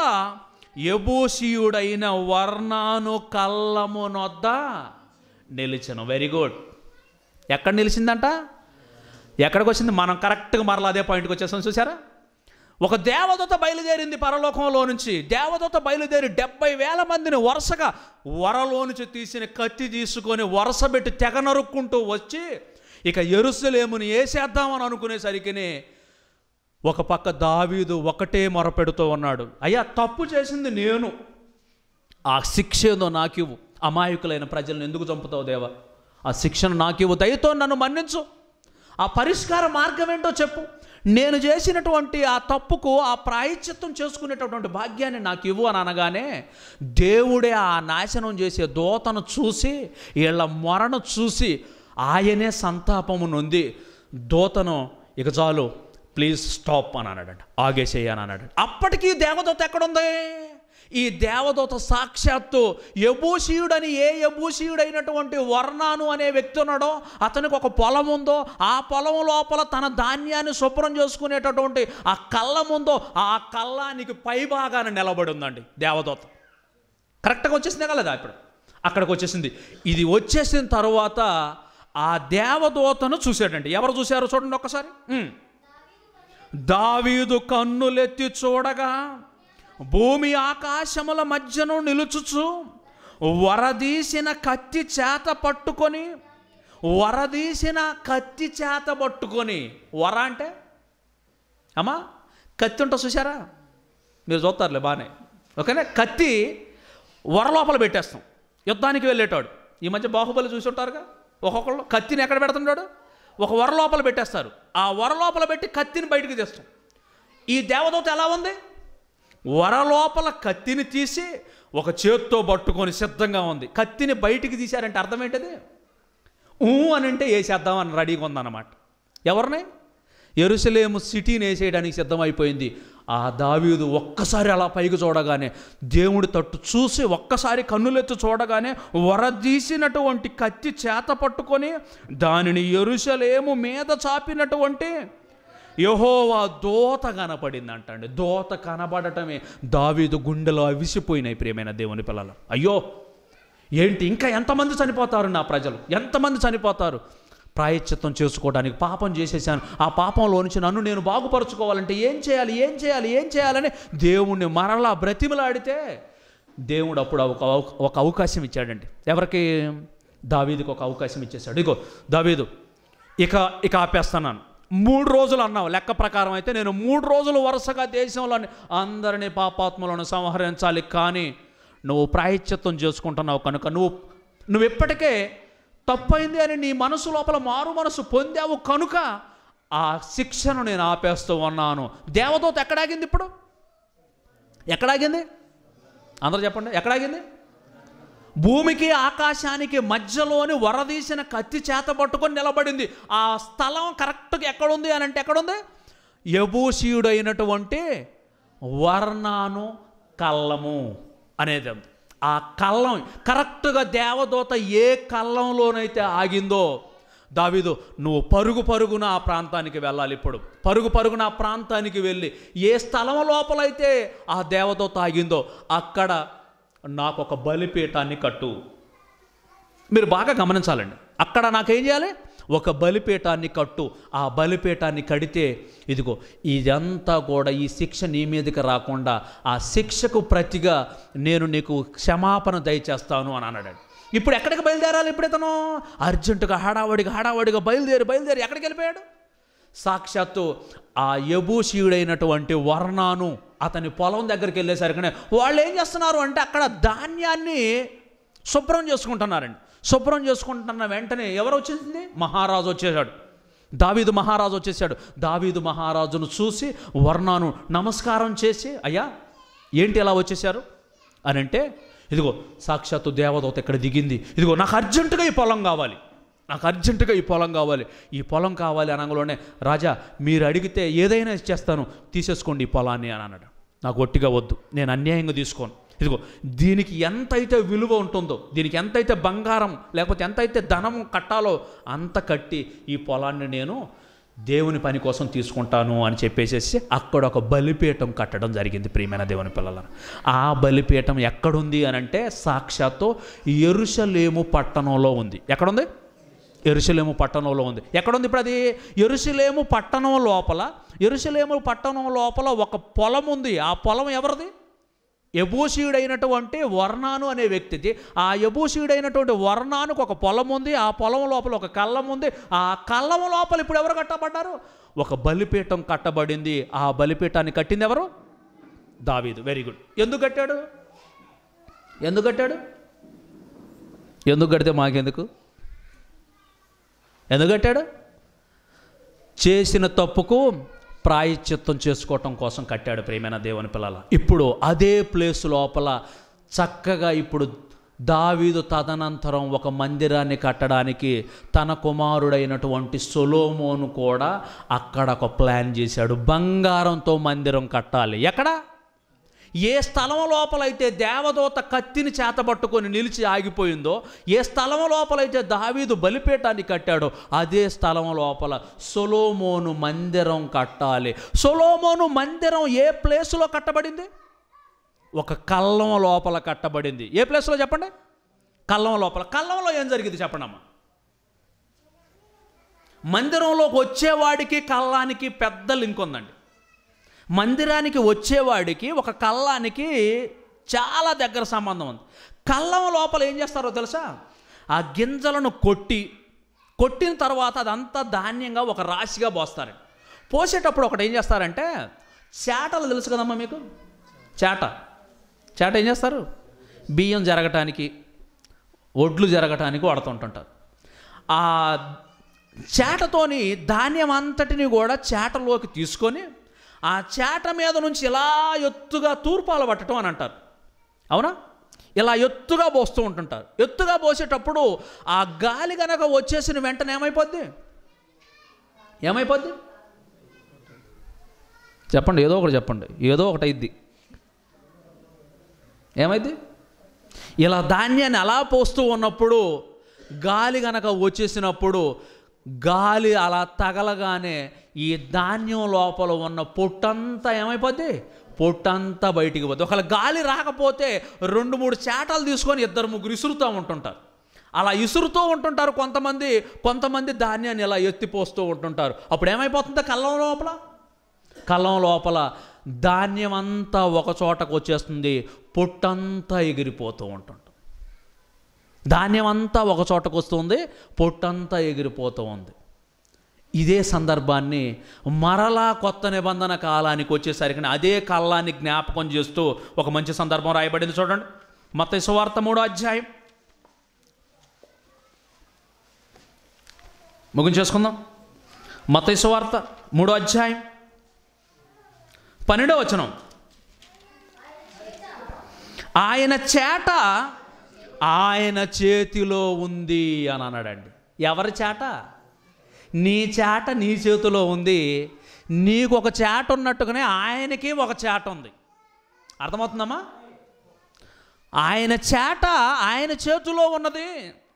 యెబూసీయుడైన వర్ణాను కళ్ళమునొద్ద నిలిచెను. Very good. ఎక్కడ నిలిచిందంట? ఎక్కడికి వచ్చింది? మనం కరెక్ట్గా మరలా అదే పాయింట్కి వచ్చేసాం. చూసారా? ఒక దేవదూత బయలుదేరింది పరలోకంలో నుంచి. దేవదూత బయలుదేరి డెబ్బై వేల మందిని వరుసగా వరలో నుంచి తీసిన కత్తి తీసుకొని వరుసబెట్టి తెగ నరుక్కుంటూ వచ్చి ఇక యెరూషలేముని వేసేద్దామని అనుకునేసరికి ఒక పక్క దావీదు ఒకటే మొరపెడుతూ ఉన్నాడు, అయ్యా తప్పు చేసింది నేను, ఆ శిక్ష ఏదో నాకివ్వు, అమాయకులైన ప్రజలను ఎందుకు చంపుతావు దేవా, ఆ శిక్షను నాకివ్వు, దయతో నన్ను మన్నించు, ఆ పరిష్కార మార్గం ఏంటో చెప్పు, నేను చేసినటువంటి ఆ తప్పుకు ఆ ప్రాయశ్చిత్తం చేసుకునేటటువంటి భాగ్యాన్ని నాకు ఇవ్వు అని అనగానే దేవుడే ఆ నాశనం చేసే దూతను చూసి వీళ్ళ మొరను చూసి ఆయనే సంతాపము నొంది దూతను ఇక చాలు ప్లీజ్ స్టాప్ అని అన్నాడంట, ఆగేసేయని అన్నాడు. అప్పటికీ దేవదూత ఎక్కడుంది? ఈ దేవదూత సాక్షాత్తు యెబూసీయుడని, ఏ యెబూసీయుడైనటువంటి వర్ణాను అనే వ్యక్తి ఉన్నాడో అతనికి ఒక పొలం ఉందో ఆ పొలం లోపల తన ధాన్యాన్ని శుభ్రం చేసుకునేటటువంటి ఆ కళ్ళం ఉందో ఆ కళ్ళానికి పై భాగాన నిలబడి ఉందండి దేవదూత. కరెక్ట్గా వచ్చేసిందే కదా ఇప్పుడు అక్కడికి వచ్చేసింది. ఇది వచ్చేసిన తర్వాత ఆ దేవదూతను చూశాడండి. ఎవరు చూశారో చూడండి ఒక్కసారి. దావీదు కన్నులెత్తి చూడగా భూమి ఆకాశముల మధ్యను నిలుచుచు వరదీసిన కత్తి చేత పట్టుకొని, వరదీసిన కత్తి చేత పట్టుకొని, వర అంటే అమ్మా కత్తి ఉంటా చూసారా? మీరు చూస్తారులే బాగానే, ఓకేనా? కత్తి వర లోపల పెట్టేస్తాం, యుద్ధానికి వెళ్ళేటాడు. ఈ మధ్య బాహుబలి చూసి ఉంటారుగా, ఒక్కొక్కళ్ళు కత్తిని ఎక్కడ పెడుతున్నాడు? ఒక వర లోపల పెట్టేస్తారు. ఆ వర లోపల పెట్టి కత్తిని బయటికి తీస్తాం. ఈ దేవదూత ఎలా ఉంది? వర లోపల కత్తిని తీసి ఒక చేత్తో పట్టుకొని సిద్ధంగా ఉంది. కత్తిని బయటికి తీశారంటే అర్థం ఏంటది? ఊ అని అంటే వేసేద్దామని రెడీగా ఉందన్నమాట. ఎవరిని? యెరూషలేము సిటీని వేసేయడానికి సిద్ధమైపోయింది. ఆ దావీదు ఒక్కసారి అలా పైకి చూడగానే, దేవుడి తట్టు చూసి ఒక్కసారి కన్నులెత్తి చూడగానే వరదీసినటువంటి కత్తి చేత పట్టుకొని దానిని యెరూషలేము మీద చాపినటువంటి యెహోవా దూత కనపడిందంటండి. దూత కనబడటమే దావీదు గుండెలో అవిసిపోయినాయి. ప్రియమైన దేవుని పిల్లలు, అయ్యో ఏంటి ఇంకా ఎంతమంది చనిపోతారు నా ప్రజలు, ఎంతమంది చనిపోతారు? ప్రాయశ్చిత్తం చేసుకోవడానికి పాపం చేసేసాను, ఆ పాపంలో నుంచి నన్ను నేను బాగుపరుచుకోవాలంటే ఏం చేయాలి ఏం చేయాలి ఏం చేయాలని దేవుణ్ణి మరలా బ్రతిమలాడితే దేవుడు అప్పుడు ఒక ఒక అవకాశం ఇచ్చాడండి. ఎవరికి? దావీదుకి ఒక అవకాశం ఇచ్చేసాడు. ఇగో దావీదు ఇక ఇక ఆపేస్తున్నాను, మూడు రోజులు అన్నావు, లెక్క ప్రకారం అయితే నేను మూడు రోజులు వరుసగా దేశంలోని అందరినీ పాపాత్మలను సంహరించాలి, కానీ నువ్వు ప్రాయశ్చిత్తం చేసుకుంటున్నావు కనుక నువ్వు నువ్వు ఎప్పటికే తప్పైంది అని నీ మనసు లోపల మారు మనసు పొందావు కనుక ఆ శిక్షను నేను ఆపేస్తూ ఉన్నాను. దేవదూత ఎక్కడాగింది? ఇప్పుడు ఎక్కడాగింది? అందరూ చెప్పండి, ఎక్కడాగింది? భూమికి ఆకాశానికి మధ్యలోని వరదీసిన కత్తి చేత పట్టుకొని నిలబడింది. ఆ స్థలం కరెక్ట్గా ఎక్కడుంది అని అంటే ఎక్కడుంది? యెబూసీయుడైనటువంటి వర్నాను కళ్ళము అనేది ఉంది. ఆ కళ్ళం కరెక్ట్గా దేవదూత ఏ కళ్ళంలోనైతే ఆగిందో, దావీదు నువ్వు పరుగు పరుగున ఆ ప్రాంతానికి వెళ్ళాలి. ఇప్పుడు పరుగు పరుగున ఆ ప్రాంతానికి వెళ్ళి ఏ స్థలం లోపలైతే ఆ దేవదూత ఆగిందో అక్కడ నాకు ఒక బలిపీఠాన్ని కట్టు. మీరు బాగా గమనించాలండి, అక్కడ నాకేం చేయాలి? ఒక బలిపీఠాన్ని కట్టు. ఆ బలిపీఠాన్ని కడితే ఇదిగో ఇదంతా కూడా ఈ శిక్ష నీ మీదకి రాకుండా ఆ శిక్షకు ప్రతిగా నేను నీకు క్షమాపణ దయచేస్తాను అని అన్నాడు. ఇప్పుడు ఎక్కడికి బయలుదేరాలి? ఇప్పుడు ఇతను అర్జెంటుగా హడావడిగా హడావడిగా బయలుదేరి బయలుదేరి ఎక్కడికి వెళ్ళిపోయాడు? సాక్షాత్తు ఆ యెబూసీయుడైనటువంటి వర్నాను అతని పొలం దగ్గరికి వెళ్ళేసరికి వాళ్ళు ఏం చేస్తున్నారు అంటే అక్కడ ధాన్యాన్ని శుభ్రం చేసుకుంటున్నారండి. శుభ్రం చేసుకుంటున్న వెంటనే ఎవరు వచ్చేసింది? మహారాజు వచ్చేసాడు. దావీదు మహారాజు వచ్చేసాడు. దావీదు మహారాజును చూసి వర్నాను నమస్కారం చేసి, అయ్యా ఏంటి ఎలా వచ్చేసారు అని అంటే, ఇదిగో సాక్షాత్తు దేవదూత ఇక్కడ దిగింది, ఇదిగో నాకు అర్జెంటుగా ఈ పొలం కావాలి, నాకు అర్జెంటుగా ఈ పొలం కావాలి, ఈ పొలం కావాలి అనగానే, రాజా మీరు అడిగితే ఏదైనా చేస్తాను, తీసేసుకోండి ఈ పొలాన్ని అని అన్నాడు. నాకు ఒట్టిగా వద్దు, నేను అన్యాయంగా తీసుకోను. ఇదిగో దీనికి ఎంతైతే విలువ ఉంటుందో, దీనికి ఎంతైతే బంగారం లేకపోతే ఎంతైతే ధనం కట్టాలో అంత కట్టి ఈ పొలాన్ని నేను దేవుని పని కోసం తీసుకుంటాను అని చెప్పేసేసి అక్కడ ఒక బలిపీఠం కట్టడం జరిగింది. ప్రియమైన దేవుని పిల్లలను, ఆ బలిపీఠం ఎక్కడుంది అని అంటే సాక్షాత్తు యెరూషలేము పట్టణంలో ఉంది. ఎక్కడుంది? యెరూషలేము పట్టణంలో ఉంది. ఎక్కడుంది ఇప్పుడు అది? యెరూషలేము పట్టణం లోపల, యెరూషలేము పట్టణం లోపల ఒక పొలం ఉంది. ఆ పొలం ఎవరిది? యెబూసీయుడైనటువంటి వర్నాను అనే వ్యక్తిది. ఆ యెబూసీయుడైనటువంటి వర్నానుకు ఒక పొలం ఉంది. ఆ పొలం లోపల ఒక కళ్ళం ఉంది. ఆ కళ్ళం లోపల ఇప్పుడు ఎవరు కట్టబడ్డారు? ఒక బలిపీఠం కట్టబడింది. ఆ బలిపీఠాన్ని కట్టింది ఎవరు? దావీదు. Very good. ఎందుకు కట్టాడు? ఎందుకు కట్టాడు? ఎందుకు కడితే మాకెందుకు? ఎందుకు కట్టాడు? చేసిన తప్పుకు ప్రాయశ్చిత్తం చేసుకోవటం కోసం కట్టాడు. ప్రియమైన దేవుని పిల్లల, ఇప్పుడు అదే ప్లేస్ లోపల చక్కగా ఇప్పుడు దావీదు తదనంతరం ఒక మందిరాన్ని కట్టడానికి తన కుమారుడైనటువంటి సొలొమోను కూడా అక్కడ ఒక ప్లాన్ చేశాడు. బంగారంతో మందిరం కట్టాలి. ఎక్కడ? ఏ స్థలం లోపలైతే దేవదూత కత్తిని చేతబట్టుకొని నిలిచి ఆగిపోయిందో, ఏ స్థలం లోపలైతే దావీదు బలిపీఠాన్ని కట్టాడో అదే స్థలం లోపల సొలొమోను మందిరం కట్టాలి. సొలొమోను మందిరం ఏ ప్లేసులో కట్టబడింది? ఒక కళ్ళం లోపల కట్టబడింది. ఏ ప్లేస్లో చెప్పండి? కళ్ళం లోపల. కళ్ళంలో ఏం జరిగింది చెప్పండి అమ్మ? మందిరంలోకి వచ్చేవాడికి కళ్ళానికి పెద్ద లింక్ ఉందండి. మందిరానికి వచ్చేవాడికి ఒక కళ్ళానికి చాలా దగ్గర సంబంధం ఉంది. కళ్ళం లోపల ఏం చేస్తారో తెలుసా? ఆ గింజలను కొట్టి కొట్టిన తర్వాత అదంతా ధాన్యంగా ఒక రాశిగా పోస్తారు. పోసేటప్పుడు ఒకటి ఏం చేస్తారంటే, చేటలు తెలుసు కదమ్మా మీకు? చేట చేట ఏం చేస్తారు? బియ్యం జరగటానికి, ఒడ్లు జరగటానికి వాడుతుంటుంటారు. ఆ చేటతోని ధాన్యం అంతటిని కూడా చేటలోకి తీసుకొని ఆ చేట మీద నుంచి ఇలా ఎత్తుగా తూర్పాలు పట్టడం అని అంటారు. అవునా? ఇలా ఎత్తుగా పోస్తూ ఉంటుంటారు. ఎత్తుగా పోసేటప్పుడు ఆ గాలి కనుక వచ్చేసిన వెంటనే ఏమైపోద్ది? ఏమైపోద్ది చెప్పండి? ఏదో ఒకటి చెప్పండి. ఏదో ఒకటి అయింది. ఏమైంది? ఇలా ధాన్యాన్ని అలా పోస్తూ ఉన్నప్పుడు గాలి కనుక వచ్చేసినప్పుడు గాలి అలా తగలగానే ఈ ధాన్యం లోపల ఉన్న పొట్టంతా ఏమైపోద్ది? పొట్టంతా బయటికి పోద్ది. ఒకవేళ గాలి రాకపోతే రెండు మూడు చేటలు తీసుకొని ఇద్దరు ముగ్గురు ఇసురుతూ ఉంటుంటారు. అలా ఇసురుతూ ఉంటుంటారు కొంతమంది. కొంతమంది ధాన్యాన్ని ఇలా ఎత్తిపోస్తూ ఉంటుంటారు. అప్పుడు ఏమైపోతుందో కళ్ళం లోపల కళ్ళం లోపల ధాన్యం అంతా ఒక చోటకు వచ్చేస్తుంది. పొట్టంతా ఎగిరిపోతూ ఉంటుంది. ధాన్యం అంతా ఒక చోటకు వస్తుంది, పొట్టంతా ఎగిరిపోతూ ఉంది. ఇదే సందర్భాన్ని మరలా కొత్త నిబంధన కాలానికి వచ్చేసరికి అదే కాలాన్ని జ్ఞాపకం చేస్తూ ఒక మంచి సందర్భం రాయబడింది. చూడండి, మత్తయి సువార్త మూడో అధ్యాయం ముగించేసుకుందాం. మత్తయి సువార్త మూడో అధ్యాయం పన్నెండో వచనం. ఆయన చేట ఆయన చేతిలో ఉంది అని అన్నాడండి. ఎవరి చేట? నీ చేట నీ చేతిలో ఉంది. నీకు ఒక చేట ఉన్నట్టుగానే ఆయనకి ఒక చేట ఉంది. అర్థమవుతుందమ్మా? ఆయన చేట ఆయన చేతిలో ఉన్నది.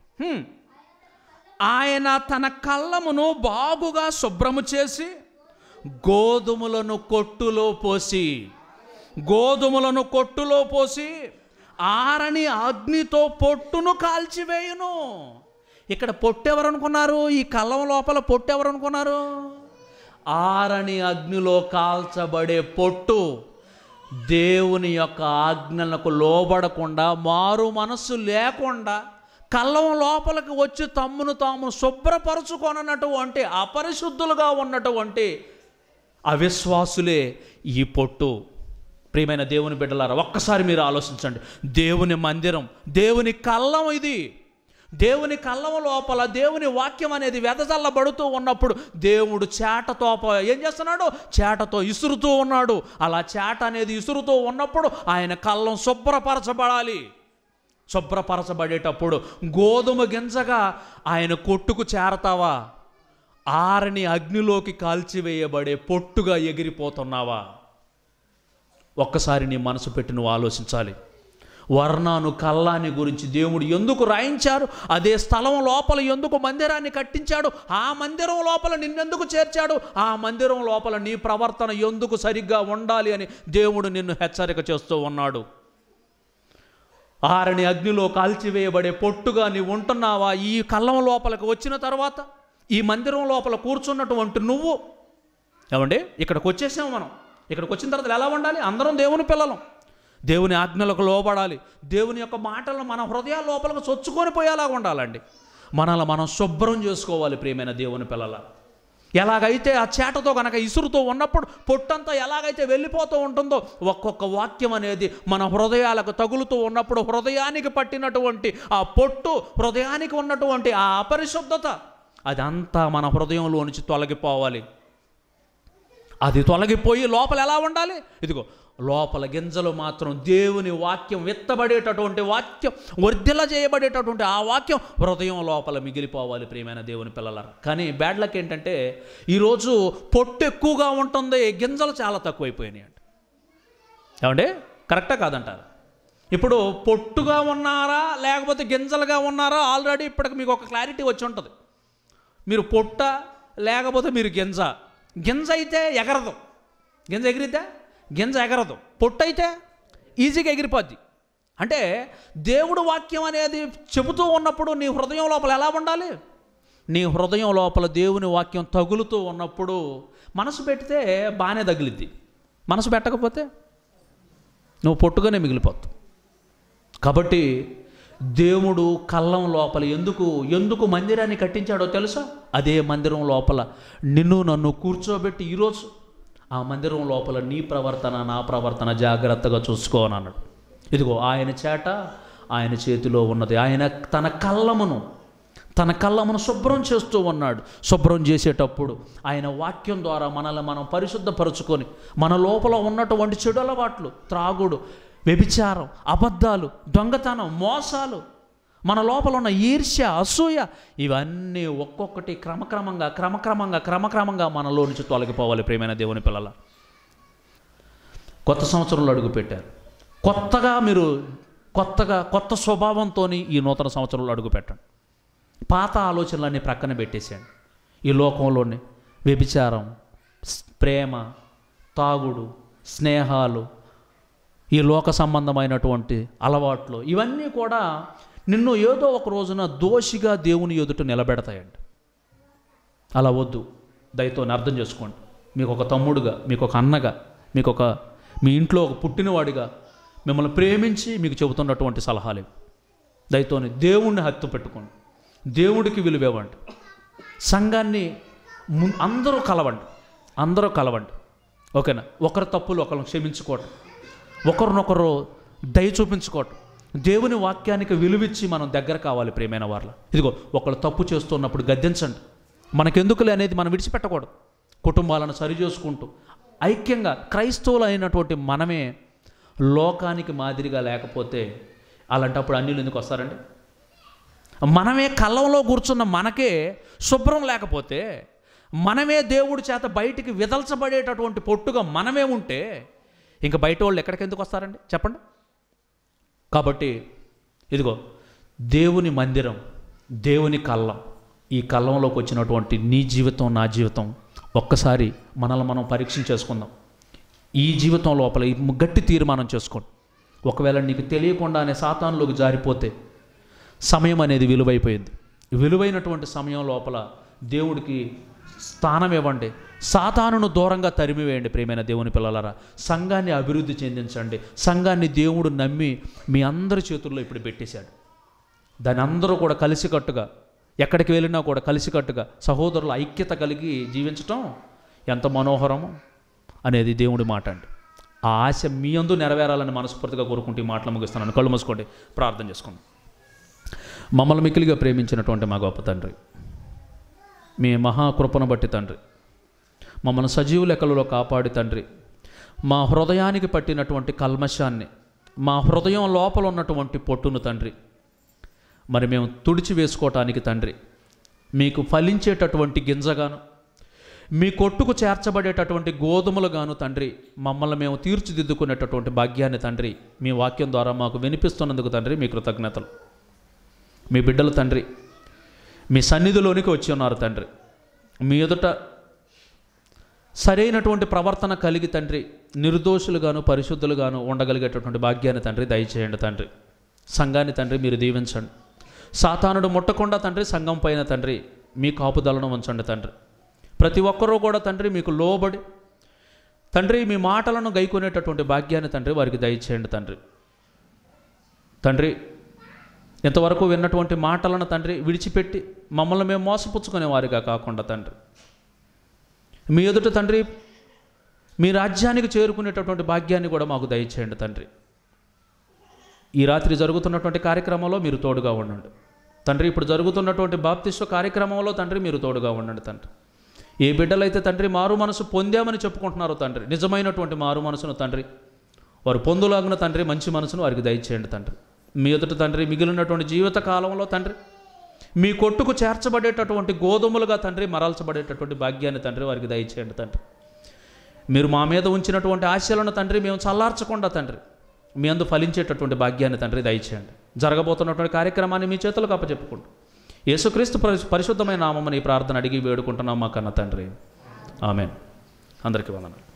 ఆయన తన కళ్ళమును బాగుగా శుభ్రము చేసి గోధుమలను కొట్టులో పోసి గోధుమలను కొట్టులో పోసి ఆరని అగ్నితో పొట్టును కాల్చివేయును. ఇక్కడ పొట్టు ఎవరు అనుకున్నారు? ఈ కళ్ళం లోపల పొట్టు ఎవరు అనుకున్నారు? ఆరని అగ్నిలో కాల్చబడే పొట్టు. దేవుని యొక్క ఆజ్ఞలకు లోబడకుండా, మారు మనస్సు లేకుండా, కళ్ళం లోపలికి వచ్చి తమ్మును తాము శుభ్రపరచుకొనటువంటి అపరిశుద్ధులుగా ఉన్నటువంటి అవిశ్వాసులే ఈ పొట్టు. ప్రియమైన దేవుని బిడ్డలారా, ఒక్కసారి మీరు ఆలోచించండి. దేవుని మందిరం, దేవుని కళ్ళం ఇది. దేవుని కళ్ళం లోపల దేవుని వాక్యం అనేది వెదజల్లబడుతూ ఉన్నప్పుడు దేవుడు చేటతో ఏం చేస్తున్నాడు? చేటతో ఇసురుతూ ఉన్నాడు. అలా చేట అనేది ఇసురుతూ ఉన్నప్పుడు ఆయన కళ్ళం శుభ్రపరచబడాలి. శుభ్రపరచబడేటప్పుడు గోధుమ గింజగా ఆయన కొట్టుకు చేరతావా? ఆరని అగ్నిలోకి కాల్చివేయబడే పొట్టుగా ఎగిరిపోతున్నావా? ఒక్కసారి నీ మనసు పెట్టి నువ్వు ఆలోచించాలి. వర్ణాను కళ్ళాన్ని గురించి దేవుడు ఎందుకు రాయించారు? అదే స్థలం లోపల ఎందుకు మందిరాన్ని కట్టించాడు? ఆ మందిరం లోపల నిన్నెందుకు చేర్చాడు? ఆ మందిరం లోపల నీ ప్రవర్తన ఎందుకు సరిగ్గా ఉండాలి అని దేవుడు నిన్ను హెచ్చరిక చేస్తూ ఉన్నాడు. ఆరని అగ్నిలో కాల్చివేయబడే పొట్టుగా నీవు ఉంటున్నావా? ఈ కళ్ళం లోపలికి వచ్చిన తర్వాత, ఈ మందిరం లోపల కూర్చున్నటువంటి నువ్వు ఏమండి, ఇక్కడికి వచ్చేసాము మనం. ఇక్కడికి వచ్చిన తర్వాత ఎలా ఉండాలి? అందరం దేవుని పిల్లలం. దేవుని ఆజ్ఞలకు లోబడాలి. దేవుని యొక్క మాటలను మన హృదయాల లోపలకు చొచ్చుకొని పోయేలాగా ఉండాలండి. మనల్ని మనం శుభ్రం చేసుకోవాలి. ప్రియమైన దేవుని పిల్లల, ఎలాగైతే ఆ చేటతో కనుక ఇసురుతూ ఉన్నప్పుడు పొట్టంతా ఎలాగైతే వెళ్ళిపోతూ ఉంటుందో, ఒక్కొక్క వాక్యం అనేది మన హృదయాలకు తగులుతూ ఉన్నప్పుడు హృదయానికి పట్టినటువంటి ఆ పొట్టు, హృదయానికి ఉన్నటువంటి ఆ అపరిశుద్ధత అదంతా మన హృదయంలో నుంచి తొలగిపోవాలి. అది తొలగిపోయి లోపల ఎలా ఉండాలి? ఇదిగో లోపల గింజలు మాత్రం దేవుని వాక్యం, విత్తబడేటటువంటి వాక్యం, వర్ధిల్ల చేయబడేటటువంటి ఆ వాక్యం హృదయం లోపల మిగిలిపోవాలి. ప్రియమైన దేవుని పిల్లలారా, కానీ బ్యాడ్ లక్ ఏంటంటే ఈరోజు పొట్టు ఎక్కువగా ఉంటుంది, గింజలు చాలా తక్కువైపోయినాయి అంట. ఏమంటే కరెక్టా కాదంటారు? ఇప్పుడు పొట్టుగా ఉన్నారా లేకపోతే గింజలుగా ఉన్నారా? ఆల్రెడీ ఇప్పటికి మీకు ఒక క్లారిటీ వచ్చి ఉంటుంది. మీరు పొట్ట లేకపోతే మీరు గింజ. గింజ అయితే ఎగరదు. గింజ ఎగిరిద్దా? గింజ ఎగరదు. పొట్టు అయితే ఈజీగా ఎగిరిపోద్ది. అంటే దేవుడు వాక్యం అనేది చెబుతూ ఉన్నప్పుడు నీ హృదయం లోపల ఎలా ఉండాలి? నీ హృదయం లోపల దేవుని వాక్యం తగులుతూ ఉన్నప్పుడు మనసు పెడితే బాగానే తగిలిద్ది. మనసు పెట్టకపోతే నువ్వు పొట్టుగానే మిగిలిపోతావు. కాబట్టి దేవుడు కళ్ళం లోపల ఎందుకు ఎందుకు మందిరాన్ని కట్టించాడో తెలుసా? అదే మందిరం లోపల నిన్ను నన్ను కూర్చోబెట్టి ఈరోజు ఆ మందిరం లోపల నీ ప్రవర్తన, నా ప్రవర్తన జాగ్రత్తగా చూసుకోని అన్నాడు. ఇదిగో ఆయన చేట ఆయన చేతిలో ఉన్నది. ఆయన తన కళ్ళమును తన కళ్ళమును శుభ్రం చేస్తూ ఉన్నాడు. శుభ్రం చేసేటప్పుడు ఆయన వాక్యం ద్వారా మనల్ని మనం పరిశుద్ధపరుచుకొని మన లోపల ఉన్నటువంటి చెడు అలవాట్లు, త్రాగుడు, వ్యభిచారం, అబద్ధాలు, దొంగతనం, మోసాలు, మన లోపల ఉన్న ఈర్ష్య, అసూయ, ఇవన్నీ ఒక్కొక్కటి క్రమక్రమంగా క్రమక్రమంగా క్రమక్రమంగా మనలో నుంచి తొలగిపోవాలి. ప్రియమైన దేవుని పిల్లల, కొత్త సంవత్సరంలో అడుగుపెట్టారు. కొత్తగా మీరు కొత్తగా కొత్త స్వభావంతో ఈ నూతన సంవత్సరంలో అడుగుపెట్టండి. పాత ఆలోచనలన్నీ ప్రక్కన పెట్టేసేయండి. ఈ లోకంలోని వ్యభిచారం, ప్రేమ, తాగుడు, స్నేహాలు, ఈ లోక సంబంధమైనటువంటి అలవాట్లు, ఇవన్నీ కూడా నిన్ను ఏదో ఒక రోజున దోషిగా దేవుని ఎదుట నిలబెడతాయండి. అలా వద్దు. దయతో అర్థం చేసుకోండి. మీకు ఒక తమ్ముడుగా, మీకు ఒక అన్నగా, మీకు ఒక మీ ఇంట్లో ఒక పుట్టినవాడిగా మిమ్మల్ని ప్రేమించి మీకు చెబుతున్నటువంటి సలహాలు. దయతోని దేవుణ్ణి హత్తు పెట్టుకోండి. దేవుడికి విలువివ్వండి. సంఘాన్ని ము- అందరూ కలవండి, అందరూ కలవండి, ఓకేనా? ఒకరి తప్పులు ఒకరు క్షమించుకోవటం, ఒకరినొకరు దయ చూపించుకోవటం, దేవుని వాక్యానికి విలువిచ్చి మనం దగ్గర కావాలి ప్రియమైన వాళ్ళ. ఇదిగో ఒకళ్ళు తప్పు చేస్తున్నప్పుడు గద్దించండి, మనకెందుకులే అనేది మనం విడిచిపెట్టకూడదు. కుటుంబాలను సరిచేసుకుంటూ ఐక్యంగా క్రైస్తవులు అయినటువంటి మనమే లోకానికి మాదిరిగా లేకపోతే అలాంటప్పుడు అన్యులు ఎందుకు వస్తారండి? మనమే కళ్ళంలో కూర్చున్న మనకే శుభ్రం లేకపోతే, మనమే దేవుడి చేత బయటికి విదల్చబడేటటువంటి పొట్టుగా మనమే ఉంటే ఇంకా బయట వాళ్ళు ఎక్కడికి ఎందుకు వస్తారండి చెప్పండి? కాబట్టి ఇదిగో దేవుని మందిరం, దేవుని కళ్ళం, ఈ కళ్ళంలోకి వచ్చినటువంటి నీ జీవితం నా జీవితం ఒక్కసారి మనల్ని మనం పరీక్షించేసుకుందాం. ఈ జీవితం లోపల ఈ గట్టి తీర్మానం చేసుకోండి. ఒకవేళ నీకు తెలియకుండానే సాతానులోకి జారిపోతే సమయం అనేది విలువైపోయింది. విలువైనటువంటి సమయం లోపల దేవుడికి స్థానం ఇవ్వండి, సాతానును దూరంగా తరిమివేయండి. ప్రియమైన దేవుని పిల్లలారా, సంఘాన్ని అభివృద్ధి చెందించండి. సంఘాన్ని దేవుడు నమ్మి మీ అందరి చేతుల్లో ఇప్పుడు పెట్టేశాడు. దాని అందరూ కూడా కలిసికట్టుగా ఎక్కడికి వెళ్ళినా కూడా కలిసికట్టుగా సహోదరుల ఐక్యత కలిగి జీవించటం ఎంత మనోహరము అనేది దేవుడి మాట అండి. ఆ ఆశ మీ అందు నెరవేరాలని మనస్ఫూర్తిగా కోరుకుంటూ ఈ మాటలు ముగిస్తున్నాను. కళ్ళు మూసుకోండి, ప్రార్థన చేసుకుందాం. మమ్మల్ని మిక్కిలిగా ప్రేమించినటువంటి మా గొప్ప తండ్రి, మీ మహాకృపను బట్టి తండ్రి, మమ్మల్ని సజీవ లెక్కలలో కాపాడి తండ్రి, మా హృదయానికి పట్టినటువంటి కల్మషాన్ని, మా హృదయం లోపల ఉన్నటువంటి పొట్టును తండ్రి మరి మేము తుడిచి వేసుకోవటానికి తండ్రి, మీకు ఫలించేటటువంటి గింజగాను, మీ కొట్టుకు చేర్చబడేటటువంటి గోధుమలుగాను తండ్రి మమ్మల్ని మేము తీర్చిదిద్దుకునేటటువంటి భాగ్యాన్ని తండ్రి మీ వాక్యం ద్వారా మాకు వినిపిస్తున్నందుకు తండ్రి మీ కృతజ్ఞతలు. మీ బిడ్డలు తండ్రి మీ సన్నిధిలోనికి వచ్చి ఉన్నారు తండ్రి. మీ ఎదుట సరైనటువంటి ప్రవర్తన కలిగి తండ్రి నిర్దోషులుగాను పరిశుద్ధులుగాను ఉండగలిగేటటువంటి భాగ్యాన్ని తండ్రి దయచేయండి తండ్రి. సంఘాన్ని తండ్రి మీరు దీవించండి. సాతానుడు ముట్టకుండా తండ్రి సంఘం పైన తండ్రి మీ కాపుదలను ఉంచండి తండ్రి. ప్రతి ఒక్కరూ కూడా తండ్రి మీకు లోబడి తండ్రి మీ మాటలను గైకొనేటటువంటి భాగ్యాన్ని తండ్రి వారికి దయచేయండి తండ్రి. తండ్రి ఇంతవరకు విన్నటువంటి మాటలను తండ్రి విడిచిపెట్టి మమ్మల్ని మేము మోసపుచ్చుకునే వారిగా కాకుండా తండ్రి మీ ఎదుట తండ్రి మీ రాజ్యానికి చేరుకునేటటువంటి భాగ్యాన్ని కూడా మాకు దయచేయండి తండ్రి. ఈ రాత్రి జరుగుతున్నటువంటి కార్యక్రమంలో మీరు తోడుగా ఉండండి తండ్రి. ఇప్పుడు జరుగుతున్నటువంటి బాప్తిస్వ కార్యక్రమంలో తండ్రి మీరు తోడుగా ఉండండి తండ్రి. ఏ బిడ్డలైతే తండ్రి మారు మనసు పొందామని చెప్పుకుంటున్నారో తండ్రి, నిజమైనటువంటి మారు మనసును తండ్రి వారు పొందులాగిన తండ్రి మంచి మనసును వారికి దయచేయండి తండ్రి. మీ ఎదుట తండ్రి మిగిలినటువంటి జీవిత కాలంలో తండ్రి మీ కొట్టుకు చేర్చబడేటటువంటి గోధుమలుగా తండ్రి మరల్చబడేటటువంటి భాగ్యాన్ని తండ్రి వారికి దయచేయండి తండ్రి. మీరు మా మీద ఉంచినటువంటి ఆశలను తండ్రి మేము చల్లార్చకుండా తండ్రి మీ అందు ఫలించేటటువంటి భాగ్యాన్ని తండ్రి దయచేయండి. జరగబోతున్నటువంటి కార్యక్రమాన్ని మీ చేతులకు అప్పచెప్పుకుంటూ యేసుక్రీస్తు పరి పరిశుద్ధమైన నామమున ఈ ప్రార్థన అడిగి వేడుకుంటున్నాం మా కన్న తండ్రి. ఆమేన్. అందరికీ వందనాలు.